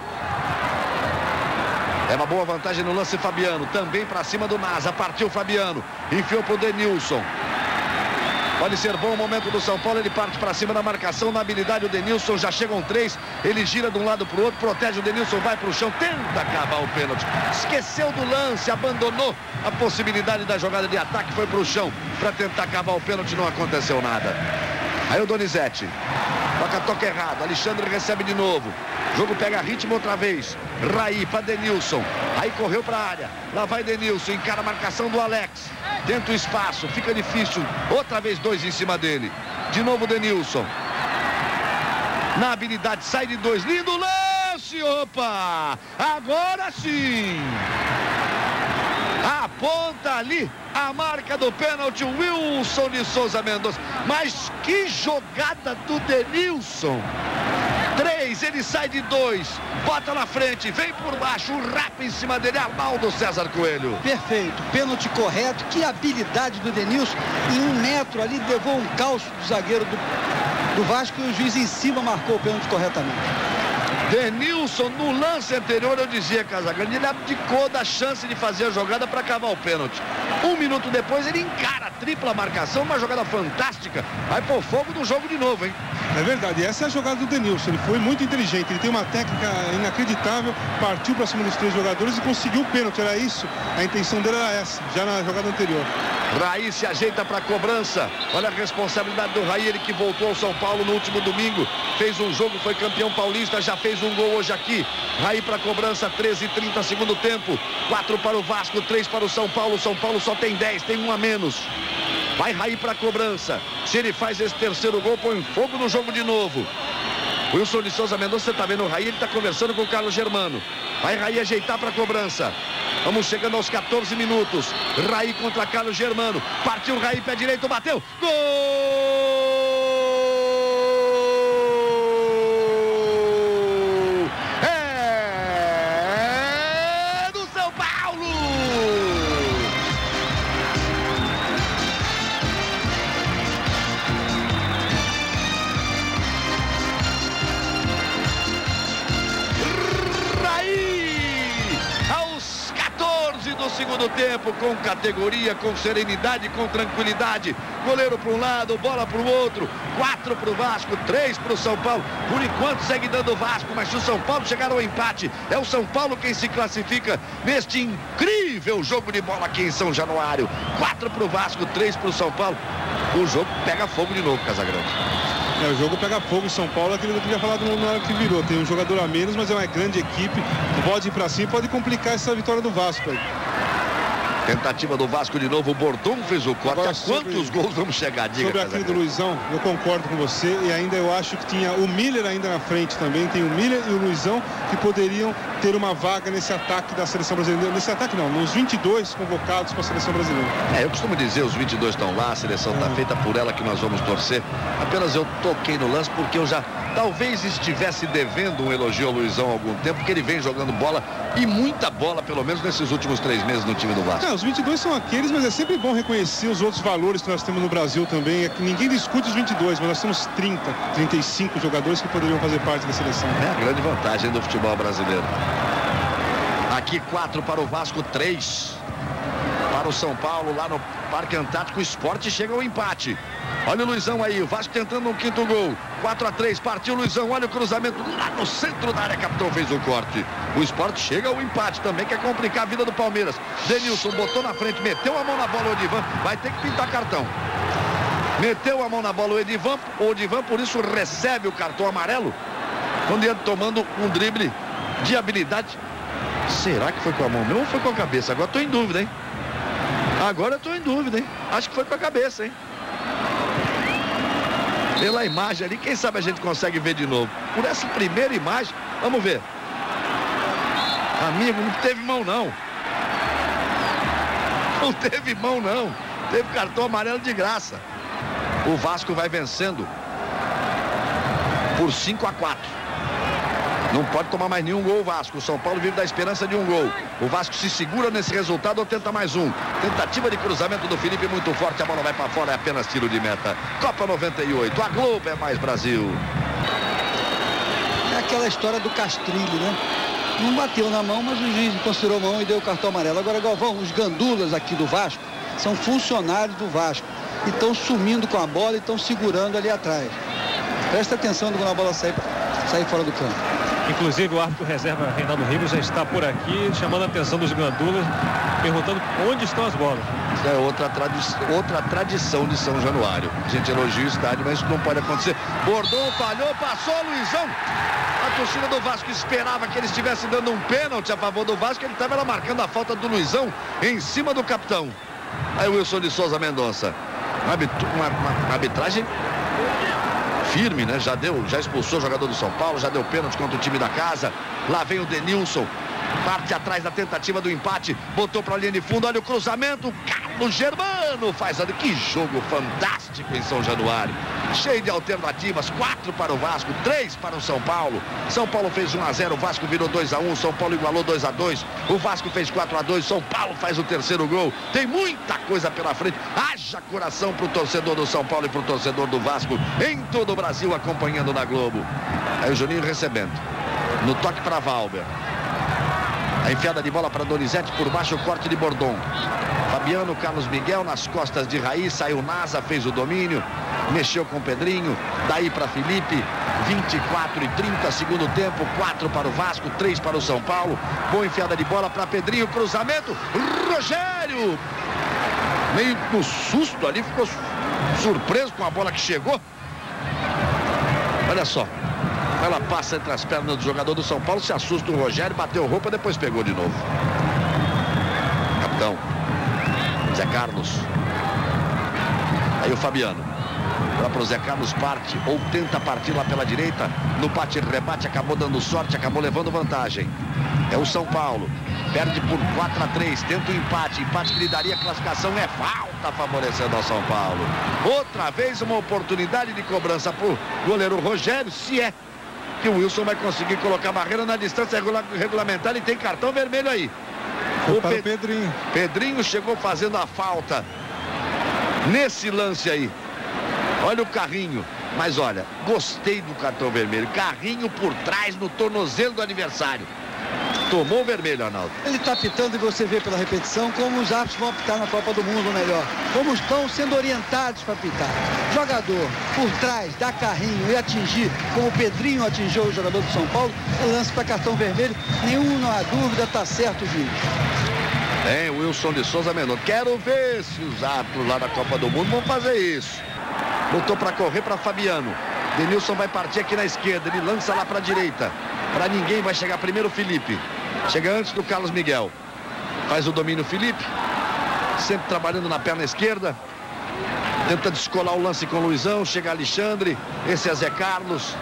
É uma boa vantagem no lance Fabiano. Também para cima do Nasa. Partiu Fabiano. Enfiou para o Denilson. Pode ser bom o momento do São Paulo. Ele parte para cima da marcação. Na habilidade o Denilson. Já chegam três. Ele gira de um lado para o outro. Protege o Denilson. Vai para o chão. Tenta acabar o pênalti. Esqueceu do lance. Abandonou a possibilidade da jogada de ataque. Foi para o chão para tentar acabar o pênalti. Não aconteceu nada. Aí o Donizete. Toca, toca errado. Alexandre recebe de novo. Jogo pega ritmo outra vez. Raí para Denilson. Aí correu para a área. Lá vai Denilson. Encara a marcação do Alex. Tenta o espaço. Fica difícil. Outra vez dois em cima dele. De novo Denilson. Na habilidade. Sai de dois. Lindo lance. Opa! Agora sim. Aponta ali a marca do pênalti. Wilson de Souza Mendonça. Mas que jogada do Denilson. Três, ele sai de dois, bota na frente, vem por baixo, o rapa em cima dele, Arnaldo César Coelho. Perfeito, pênalti correto, que habilidade do Denilson, em um metro ali, levou um calço do zagueiro do, do Vasco e o juiz em cima marcou o pênalti corretamente. Denilson, no lance anterior, eu dizia, Casagrande, ele abdicou da chance de fazer a jogada para cavar o pênalti. Um minuto depois, ele encara a tripla marcação, uma jogada fantástica. Vai pôr fogo no jogo de novo, hein? É verdade, essa é a jogada do Denilson. Ele foi muito inteligente, ele tem uma técnica inacreditável, partiu para cima dos três jogadores e conseguiu o pênalti. Era isso, a intenção dele era essa, já na jogada anterior. Raí se ajeita para a cobrança. Olha a responsabilidade do Raí, ele que voltou ao São Paulo no último domingo. Fez um jogo, foi campeão paulista, já fez um gol hoje aqui. Raí para a cobrança, treze e trinta segundo tempo. quatro para o Vasco, três para o São Paulo. São Paulo só tem dez, tem um a menos. Vai Raí para a cobrança. Se ele faz esse terceiro gol, põe fogo no jogo de novo. Wilson de Souza Mendonça, você está vendo o Raí, ele está conversando com o Carlos Germano. Vai Raí ajeitar para a cobrança. Vamos chegando aos quatorze minutos. Raí contra Carlos Germano. Partiu Raí, pé direito, bateu. Gol! É do São Paulo! segundo tempo com categoria, com serenidade, com tranquilidade. Goleiro para um lado, bola para o outro. Quatro para o Vasco, três para o São Paulo. Por enquanto segue dando o Vasco, mas se o São Paulo chegar ao empate, é o São Paulo quem se classifica neste incrível jogo de bola aqui em São Januário. Quatro para o Vasco, três para o São Paulo. O jogo pega fogo de novo, Casagrande. É, o jogo pega fogo. São Paulo, aquilo que eu tinha falado na hora que virou. Tem um jogador a menos, mas é uma grande equipe. Pode ir pra cima, pode complicar essa vitória do Vasco aí. Tentativa do Vasco de novo, o Bordon fez o corte. A sobre, quantos gols vamos chegar? Diga, sobre aquele do Luizão, eu concordo com você. E ainda eu acho que tinha o Miller ainda na frente também. Tem o Miller e o Luizão que poderiam ter uma vaga nesse ataque da seleção brasileira. Nesse ataque não, nos vinte e dois convocados para a seleção brasileira. É, eu costumo dizer, os vinte e dois estão lá, a seleção está é. feita por ela que nós vamos torcer. Apenas eu toquei no lance porque eu já talvez estivesse devendo um elogio ao Luizão há algum tempo, porque ele vem jogando bola e muita bola, pelo menos nesses últimos três meses no time do Vasco. É, os vinte e dois são aqueles, mas é sempre bom reconhecer os outros valores que nós temos no Brasil também. É que ninguém discute os vinte e dois, mas nós temos trinta, trinta e cinco jogadores que poderiam fazer parte da seleção. É a grande vantagem do futebol brasileiro. Aqui quatro para o Vasco, três para o São Paulo, lá no Parque Antártico. O Sport chega ao empate. Olha o Luizão aí, o Vasco tentando um quinto gol. quatro a três, partiu o Luizão, olha o cruzamento lá no centro da área, capitão fez o corte. O Sport chega ao empate também, quer complicar a vida do Palmeiras. Denilson botou na frente, meteu a mão na bola o Edivan, vai ter que pintar cartão. Meteu a mão na bola o Edivan, o Edivan por isso recebe o cartão amarelo, quando ia tomando um drible de habilidade. Será que foi com a mão mesmo ou foi com a cabeça? Agora estou em dúvida, hein? Agora eu estou em dúvida, hein? Acho que foi com a cabeça, hein? Pela imagem ali, quem sabe a gente consegue ver de novo. Por essa primeira imagem, vamos ver. Amigo, não teve mão não. Não teve mão não. Teve cartão amarelo de graça. O Vasco vai vencendo por cinco a quatro. Não pode tomar mais nenhum gol o Vasco. O São Paulo vive da esperança de um gol. O Vasco se segura nesse resultado ou tenta mais um. Tentativa de cruzamento do Felipe muito forte. A bola vai para fora, é apenas tiro de meta. Copa noventa e oito. A Globo é mais Brasil. É aquela história do Castrilho, né? Não bateu na mão, mas o juiz considerou mão e deu o cartão amarelo. Agora, Galvão, os gandulas aqui do Vasco são funcionários do Vasco. E estão sumindo com a bola e estão segurando ali atrás. Presta atenção quando a bola sair, sair fora do campo. Inclusive o árbitro reserva Reinaldo Ribas já está por aqui, chamando a atenção dos gandulas, perguntando onde estão as bolas. Isso é outra, tradi outra tradição de São Januário. A gente elogia o estádio, mas isso não pode acontecer. Bordon falhou, passou Luizão. A torcida do Vasco esperava que ele estivesse dando um pênalti a favor do Vasco. Ele estava lá marcando a falta do Luizão em cima do capitão. Aí o Wilson de Souza Mendonça. Uma, uma, uma arbitragem firme, né? Já deu, já expulsou o jogador do São Paulo, já deu pênalti contra o time da casa. Lá vem o Denilson, parte atrás da tentativa do empate, botou para a linha de fundo, olha o cruzamento, Carlos Germano faz ali, que jogo fantástico em São Januário, cheio de alternativas, quatro para o Vasco, três para o São Paulo. São Paulo fez um a zero, o Vasco virou dois a um, São Paulo igualou dois a dois, o Vasco fez quatro a dois, São Paulo faz o terceiro gol. Tem muita coisa pela frente, haja coração para o torcedor do São Paulo e para o torcedor do Vasco em todo o Brasil acompanhando na Globo. Aí o Juninho recebendo, no toque para Valber. A enfiada de bola para Donizete, por baixo o corte de Bordon. Fabiano, Carlos Miguel nas costas de Raiz, saiu Nasa, fez o domínio, mexeu com o Pedrinho, daí para Felipe, vinte e quatro e trinta, segundo tempo, quatro para o Vasco, três para o São Paulo. Boa enfiada de bola para Pedrinho, cruzamento, Rogério! Meio no susto ali, ficou surpreso com a bola que chegou. Olha só. Ela passa entre as pernas do jogador do São Paulo, se assusta o Rogério, bateu roupa, depois pegou de novo. Capitão. Zé Carlos. Aí o Fabiano. Lá para o Zé Carlos, parte ou tenta partir lá pela direita. No bate-rebate, acabou dando sorte, acabou levando vantagem. É o São Paulo. Perde por quatro a três, tenta o empate. Empate que lhe daria classificação, é falta favorecendo ao São Paulo. Outra vez uma oportunidade de cobrança para o goleiro Rogério, se é que o Wilson vai conseguir colocar a barreira na distância regula regulamentar e tem cartão vermelho aí. O Pe Pedrinho. Pedrinho chegou fazendo a falta nesse lance aí. Olha o carrinho, mas olha, gostei do cartão vermelho. Carrinho por trás no tornozelo do adversário. Tomou o vermelho, Arnaldo. Ele está apitando e você vê pela repetição como os árbitros vão apitar na Copa do Mundo melhor. Como estão sendo orientados para apitar. Jogador por trás, dar carrinho e atingir, como o Pedrinho atingiu o jogador do São Paulo, é lance para cartão vermelho. Nenhuma dúvida, tá certo, juiz. Tem o Wilson de Souza Menor. Quero ver se os árbitros lá da Copa do Mundo vão fazer isso. Botou para correr para Fabiano. Denilson vai partir aqui na esquerda. Ele lança lá para a direita. Para ninguém, vai chegar primeiro o Felipe. Chega antes do Carlos Miguel. Faz o domínio Felipe. Sempre trabalhando na perna esquerda. Tenta descolar o lance com o Luizão. Chega Alexandre. Esse é Zé Carlos.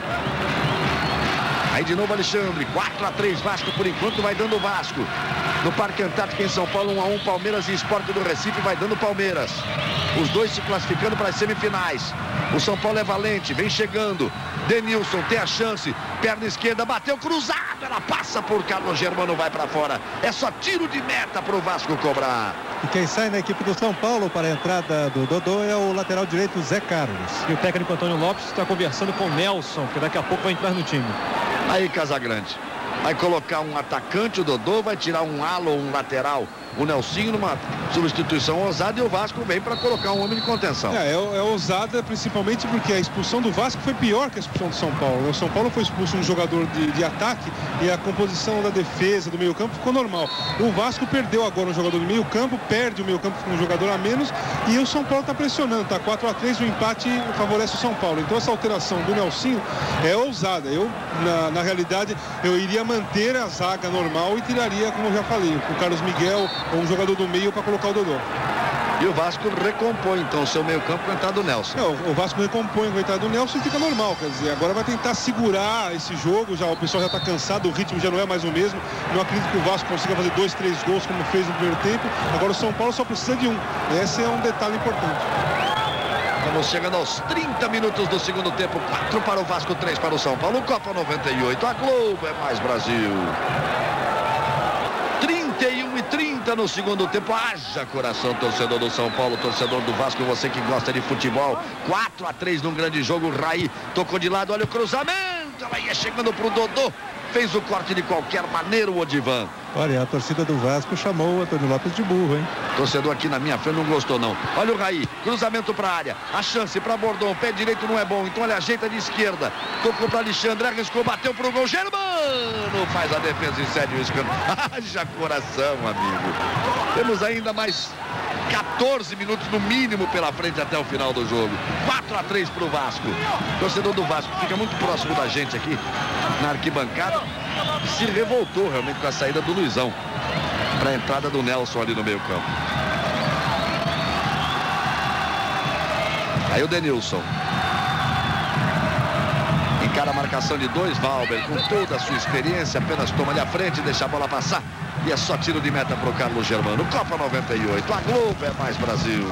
Aí de novo Alexandre. quatro a três Vasco por enquanto, vai dando o Vasco. No Parque Antártico em São Paulo, um a um Palmeiras e Sport do Recife, vai dando Palmeiras. Os dois se classificando para as semifinais. O São Paulo é valente, vem chegando. Denilson tem a chance, perna esquerda, bateu cruzado, ela passa por Carlos Germano, vai para fora. É só tiro de meta para o Vasco cobrar. E quem sai na equipe do São Paulo para a entrada do Dodô é o lateral direito Zé Carlos. E o técnico Antônio Lopes está conversando com o Nelson, que daqui a pouco vai entrar no time. Aí Casagrande vai colocar um atacante, o Dodô vai tirar um ala ou um lateral, o Nelsinho, numa substituição ousada, e o Vasco vem para colocar um homem de contenção. É, é, é ousada principalmente porque a expulsão do Vasco foi pior que a expulsão do São Paulo. O São Paulo foi expulso um jogador de, de ataque e a composição da defesa, do meio campo, ficou normal. O Vasco perdeu agora um jogador do meio campo, perde o meio campo com um jogador a menos, e o São Paulo está pressionando, tá quatro a três, o empate favorece o São Paulo. Então essa alteração do Nelsinho é ousada. Eu, na, na realidade, eu iria manter a zaga normal e tiraria, como eu já falei, o Carlos Miguel ou um jogador do meio para colocar o Dodô. E o Vasco recompõe então o seu meio campo com a entrada do Nelson. É, o, o Vasco recompõe com a entrada do Nelson e fica normal, quer dizer, agora vai tentar segurar esse jogo, já o pessoal já está cansado, o ritmo já não é mais o mesmo. Não acredito que o Vasco consiga fazer dois, três gols como fez no primeiro tempo. Agora o São Paulo só precisa de um. Esse é um detalhe importante. Estamos chegando aos trinta minutos do segundo tempo. quatro para o Vasco, três para o São Paulo. Copa noventa e oito. A Globo é mais Brasil. trinta e um e trinta no segundo tempo. Haja coração, torcedor do São Paulo, torcedor do Vasco, você que gosta de futebol. quatro a três num grande jogo. O Raí tocou de lado, olha o cruzamento. Ela ia chegando para o Dodô. Fez o corte de qualquer maneira o Odivan. Olha, a torcida do Vasco chamou o Antônio Lopes de burro, hein? Torcedor aqui na minha frente não gostou, não. Olha o Raí, cruzamento para a área. A chance para Bordon, pé direito não é bom, então ele ajeita de esquerda. Tocou para Alexandre, arriscou, bateu para o gol. Germano faz a defesa e cede o escanteio. Haja coração, amigo. Temos ainda mais quatorze minutos no mínimo pela frente até o final do jogo. quatro a três para o Vasco. Torcedor do Vasco fica muito próximo da gente aqui na arquibancada. Se revoltou realmente com a saída do Luizão para a entrada do Nelson ali no meio campo. Aí o Denilson encara a marcação de dois. Valber, com toda a sua experiência, apenas toma ali à frente, deixa a bola passar. E é só tiro de meta para o Carlos Germano. Copa noventa e oito. A Globo é mais Brasil.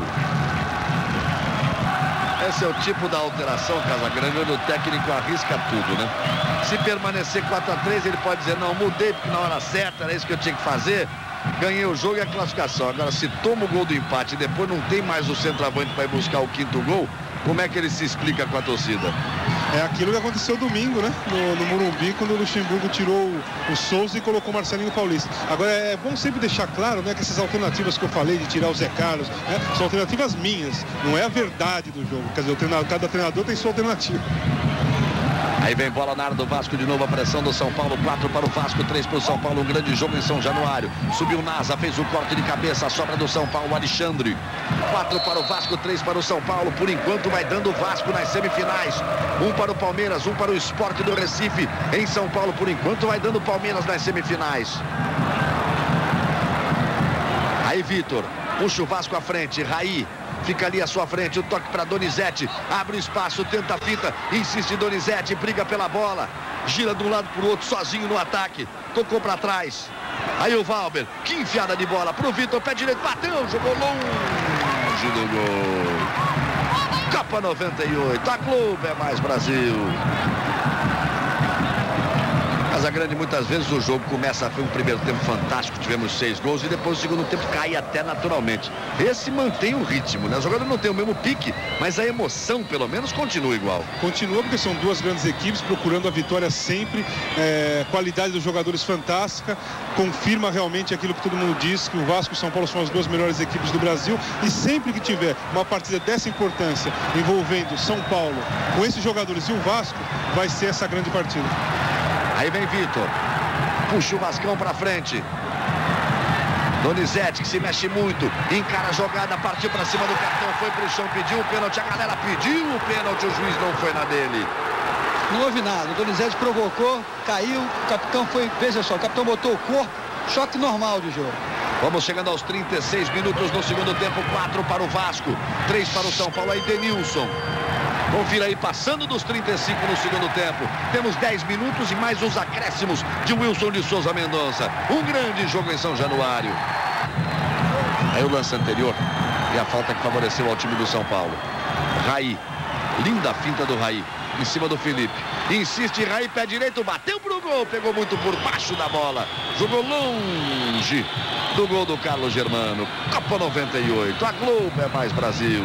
Esse é o tipo da alteração, Casagrande, onde o técnico arrisca tudo, né? Se permanecer quatro a três, ele pode dizer, não, mudei porque na hora certa era isso que eu tinha que fazer. Ganhei o jogo e a classificação. Agora, se toma o gol do empate e depois não tem mais o centroavante para ir buscar o quinto gol, como é que ele se explica com a torcida? É aquilo que aconteceu domingo, né? No, no Morumbi, quando o Luxemburgo tirou o, o Souza e colocou o Marcelinho Paulista. Agora, é bom sempre deixar claro, né, que essas alternativas que eu falei de tirar o Zé Carlos, né, são alternativas minhas, não é a verdade do jogo. Quer dizer, o treinador, cada treinador tem sua alternativa. Aí vem bola na área do Vasco, de novo a pressão do São Paulo, quatro para o Vasco, três para o São Paulo, um grande jogo em São Januário. Subiu Nasa, fez o corte de cabeça, a sobra do São Paulo, Alexandre. quatro para o Vasco, três para o São Paulo, por enquanto vai dando o Vasco nas semifinais. Um para o Palmeiras, um para o Sport do Recife. Em São Paulo, por enquanto vai dando o Palmeiras nas semifinais. Aí Vitor, puxa o Vasco à frente, Raí. Fica ali à sua frente, o toque para Donizete. Abre o espaço, tenta a fita, insiste Donizete, briga pela bola. Gira de um lado para o outro, sozinho no ataque. Tocou para trás. Aí o Valber, que enfiada de bola pro Vitor, pé direito, bateu, jogou longe do gol. Copa noventa e oito, a Globo é mais Brasil. Casagrande, muitas vezes o jogo começa, foi um primeiro tempo fantástico, tivemos seis gols e depois o segundo tempo cai até naturalmente. Esse mantém o ritmo, né? O jogador não tem o mesmo pique, mas a emoção pelo menos continua igual. Continua porque são duas grandes equipes procurando a vitória sempre, é, qualidade dos jogadores fantástica, confirma realmente aquilo que todo mundo diz, que o Vasco e o São Paulo são as duas melhores equipes do Brasil, e sempre que tiver uma partida dessa importância envolvendo São Paulo com esses jogadores e o Vasco, vai ser essa grande partida. Aí vem Vitor, puxa o Vascão pra frente. Donizete, que se mexe muito, encara a jogada, partiu pra cima do cartão, foi pro chão, pediu o pênalti, a galera pediu o pênalti, o juiz não foi na dele. Não houve nada, o Donizete provocou, caiu, o capitão foi, veja só, o capitão botou o corpo, choque normal de jogo. Vamos chegando aos trinta e seis minutos no segundo tempo, quatro para o Vasco, três para o São Paulo, aí Denilson. Confira aí, passando dos trinta e cinco no segundo tempo. Temos dez minutos e mais uns acréscimos de Wilson de Souza Mendonça. Um grande jogo em São Januário. Aí o lance anterior e a falta que favoreceu ao time do São Paulo. Raí, linda finta do Raí, em cima do Felipe. Insiste Raí, pé direito, bateu pro gol, pegou muito por baixo da bola. Jogou longe do gol do Carlos Germano. Copa noventa e oito, a Globo é mais Brasil.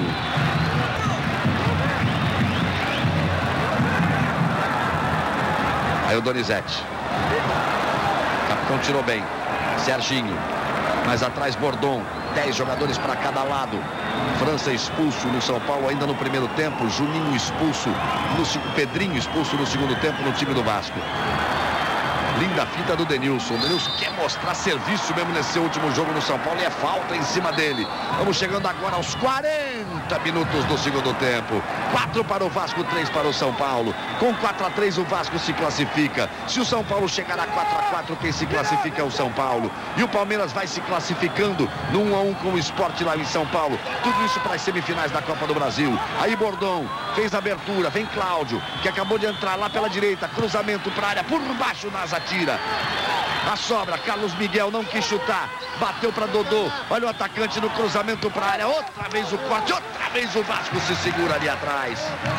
Aí o Donizete. O capitão tirou bem. Serginho. Mais atrás Bordon. Dez jogadores para cada lado. França expulso no São Paulo ainda no primeiro tempo. Juninho expulso. No, Pedrinho expulso no segundo tempo no time do Vasco. Linda fita do Denilson. O Denilson quer mostrar serviço mesmo nesse último jogo no São Paulo e é falta em cima dele. Vamos chegando agora aos quarenta minutos do segundo tempo. quatro para o Vasco, três para o São Paulo. Com quatro a três o Vasco se classifica. Se o São Paulo chegar a quatro a quatro, quem se classifica é o São Paulo. E o Palmeiras vai se classificando no um a um com o Sport lá em São Paulo. Tudo isso para as semifinais da Copa do Brasil. Aí Bordon fez a abertura. Vem Cláudio, que acabou de entrar lá pela direita. Cruzamento para a área, por baixo Nasa tira. A sobra, Carlos Miguel não quis chutar, bateu para Dodô, olha o atacante no cruzamento para a área, outra vez o corte, outra vez o Vasco se segura ali atrás.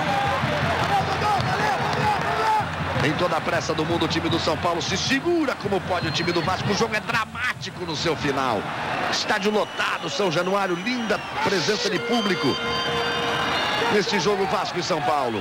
Em toda a pressa do mundo, o time do São Paulo se segura como pode o time do Vasco. O jogo é dramático no seu final. Estádio lotado, São Januário, linda presença de público neste jogo Vasco e São Paulo.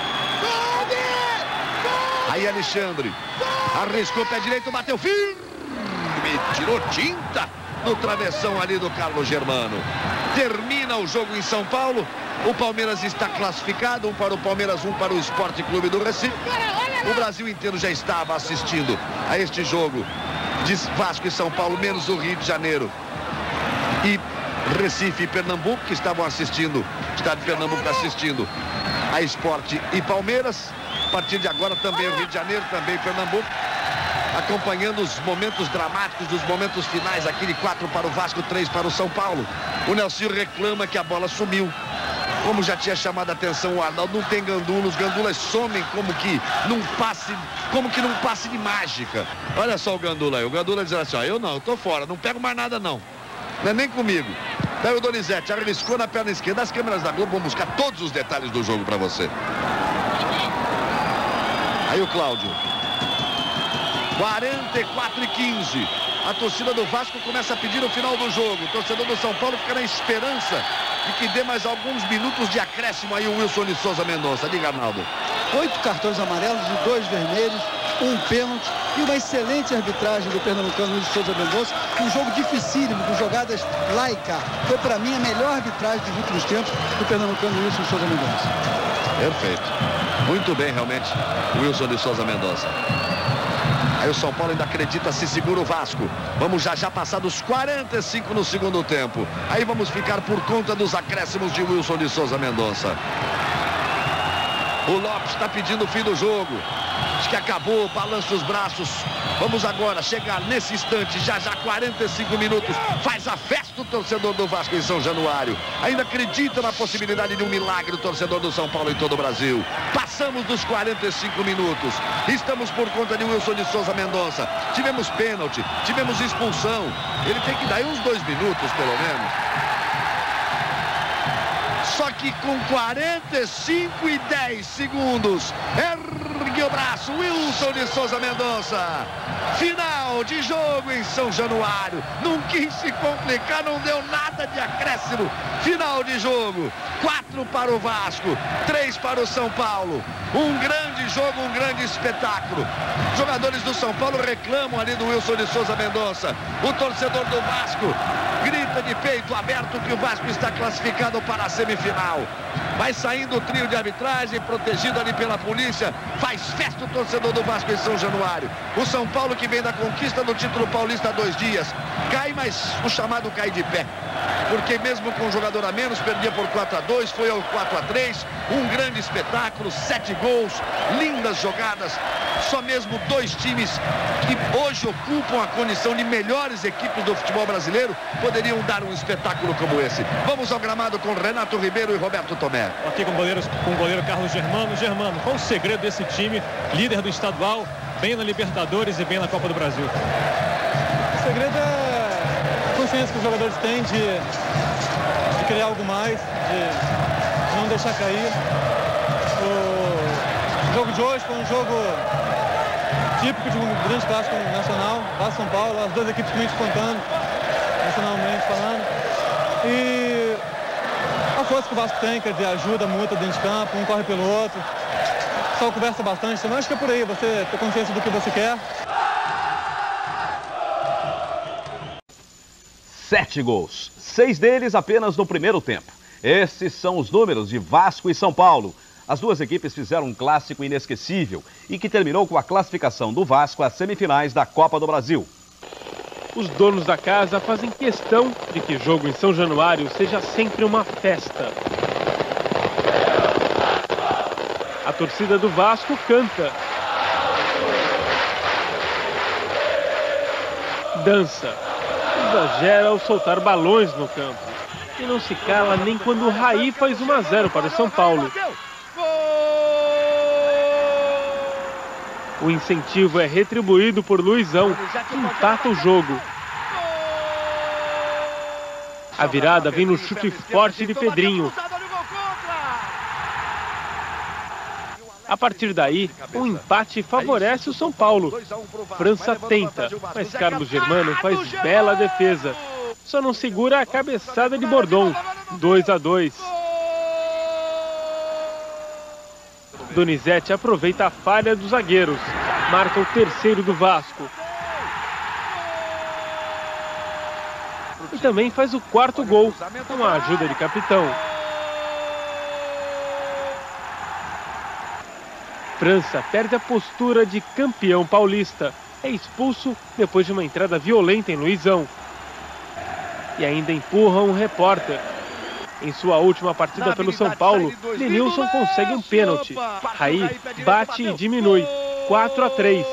Aí Alexandre arriscou o pé direito, bateu firme, tirou tinta no travessão ali do Carlos Germano. Termina o jogo em São Paulo. O Palmeiras está classificado, um para o Palmeiras, um para o Sport Clube do Recife. O Brasil inteiro já estava assistindo a este jogo de Vasco e São Paulo, menos o Rio de Janeiro e Recife e Pernambuco, que estavam assistindo, estado de Pernambuco assistindo a Sport e Palmeiras. A partir de agora também o Rio de Janeiro, também Pernambuco, acompanhando os momentos dramáticos, dos momentos finais aqui de quatro para o Vasco, três para o São Paulo. O Nelson reclama que a bola sumiu. Como já tinha chamado a atenção o Arnaldo, não tem Gandula, os Gandulas somem como que num passe, como que num passe de mágica. Olha só o Gandula aí, o Gandula diz assim, ó, eu não, eu tô fora, não pego mais nada não, não é nem comigo. Daí o Donizete arriscou na perna esquerda, as câmeras da Globo vão buscar todos os detalhes do jogo para você. Aí o Cláudio. quarenta e quatro e quinze. A torcida do Vasco começa a pedir o final do jogo. O torcedor do São Paulo fica na esperança de que dê mais alguns minutos de acréscimo aí o Wilson de Souza Mendonça. Diga, Arnaldo. Oito cartões amarelos e dois vermelhos, um pênalti e uma excelente arbitragem do pernambucano Wilson de Souza Mendonça. Um jogo dificílimo, com jogadas lá e cá. Foi para mim a melhor arbitragem dos últimos tempos do pernambucano Wilson de Souza Mendonça. Perfeito. Muito bem, realmente, Wilson de Souza Mendonça. Aí o São Paulo ainda acredita, se segura o Vasco. Vamos já já passar dos quarenta e cinco no segundo tempo. Aí vamos ficar por conta dos acréscimos de Wilson de Souza Mendonça. O Lopes está pedindo o fim do jogo. Acho que acabou, balança os braços. Vamos agora chegar nesse instante, já já quarenta e cinco minutos. Faz a festa o torcedor do Vasco em São Januário. Ainda acredita na possibilidade de um milagre o torcedor do São Paulo em todo o Brasil. Passamos dos quarenta e cinco minutos. Estamos por conta de Wilson de Souza Mendonça. Tivemos pênalti, tivemos expulsão. Ele tem que dar aí uns dois minutos, pelo menos. Só que com quarenta e cinco e dez segundos, ergue ergueu o braço, Wilson de Souza Mendonça. Final de jogo em São Januário. Não quis se complicar, não deu nada de acréscimo. Final de jogo. Quatro para o Vasco, três para o São Paulo. Um grande jogo, um grande espetáculo. Jogadores do São Paulo reclamam ali do Wilson de Souza Mendonça. O torcedor do Vasco grita de peito aberto que o Vasco está classificado para a semifinal. Vai saindo o trio de arbitragem, protegido ali pela polícia. Faz festa o torcedor do Vasco em São Januário. O São Paulo, que vem da conquista do título paulista há dois dias, cai, mas o chamado cai de pé. Porque mesmo com um jogador a menos, perdia por quatro a dois, foi ao quatro a três. Um grande espetáculo, sete gols, lindas jogadas. Só mesmo dois times que hoje ocupam a condição de melhores equipes do futebol brasileiro poderiam dar um espetáculo como esse. Vamos ao gramado com Renato Ribeiro e Roberto Tomé. Aqui com o goleiro, com o goleiro Carlos Germano. Germano, qual o segredo desse time, líder do estadual, bem na Libertadores e bem na Copa do Brasil? O segredo é a consciência que os jogadores têm de, de criar algo mais, de não deixar cair. O jogo de hoje foi um jogo típico de um grande clássico nacional, Vasco São Paulo, as duas equipes muito contando, nacionalmente falando. E a força que o Vasco tem, quer dizer, ajuda muito dentro de campo, um corre pelo outro. Só conversa bastante, então acho que é por aí, você ter consciência do que você quer. Sete gols, seis deles apenas no primeiro tempo. Esses são os números de Vasco e São Paulo. As duas equipes fizeram um clássico inesquecível e que terminou com a classificação do Vasco às semifinais da Copa do Brasil. Os donos da casa fazem questão de que o jogo em São Januário seja sempre uma festa. A torcida do Vasco canta, dança, exagera ao soltar balões no campo e não se cala nem quando o Raí faz um a zero para o São Paulo. O incentivo é retribuído por Luizão, que empata o jogo. A virada vem no chute forte de Pedrinho. A partir daí, o empate favorece o São Paulo. França tenta, mas Carlos Germano faz bela defesa. Só não segura a cabeçada de Bordon. dois a dois. Donizete aproveita a falha dos zagueiros. Marca o terceiro do Vasco. E também faz o quarto gol, com a ajuda de capitão. França perde a postura de campeão paulista. É expulso depois de uma entrada violenta em Luizão. E ainda empurra um repórter. Em sua última partida pelo São Paulo, Denilson consegue um pênalti. Raí bate e diminui. quatro a três.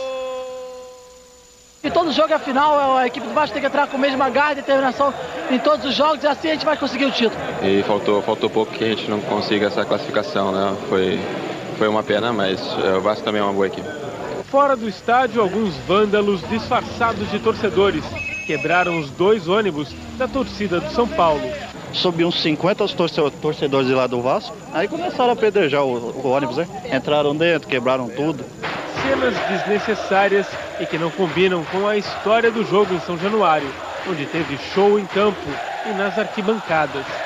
E todo jogo é final, a equipe do Vasco tem que entrar com a mesma garra e determinação em todos os jogos e assim a gente vai conseguir o título. E faltou, faltou pouco que a gente não consiga essa classificação, né? Foi, foi uma pena, mas o Vasco também é uma boa equipe. Fora do estádio, alguns vândalos disfarçados de torcedores quebraram os dois ônibus da torcida do São Paulo. Subiu uns cinquenta torcedores de lá do Vasco, aí começaram a apedrejar o, o ônibus, né? Entraram dentro, quebraram tudo. Cenas desnecessárias e que não combinam com a história do jogo em São Januário, onde teve show em campo e nas arquibancadas.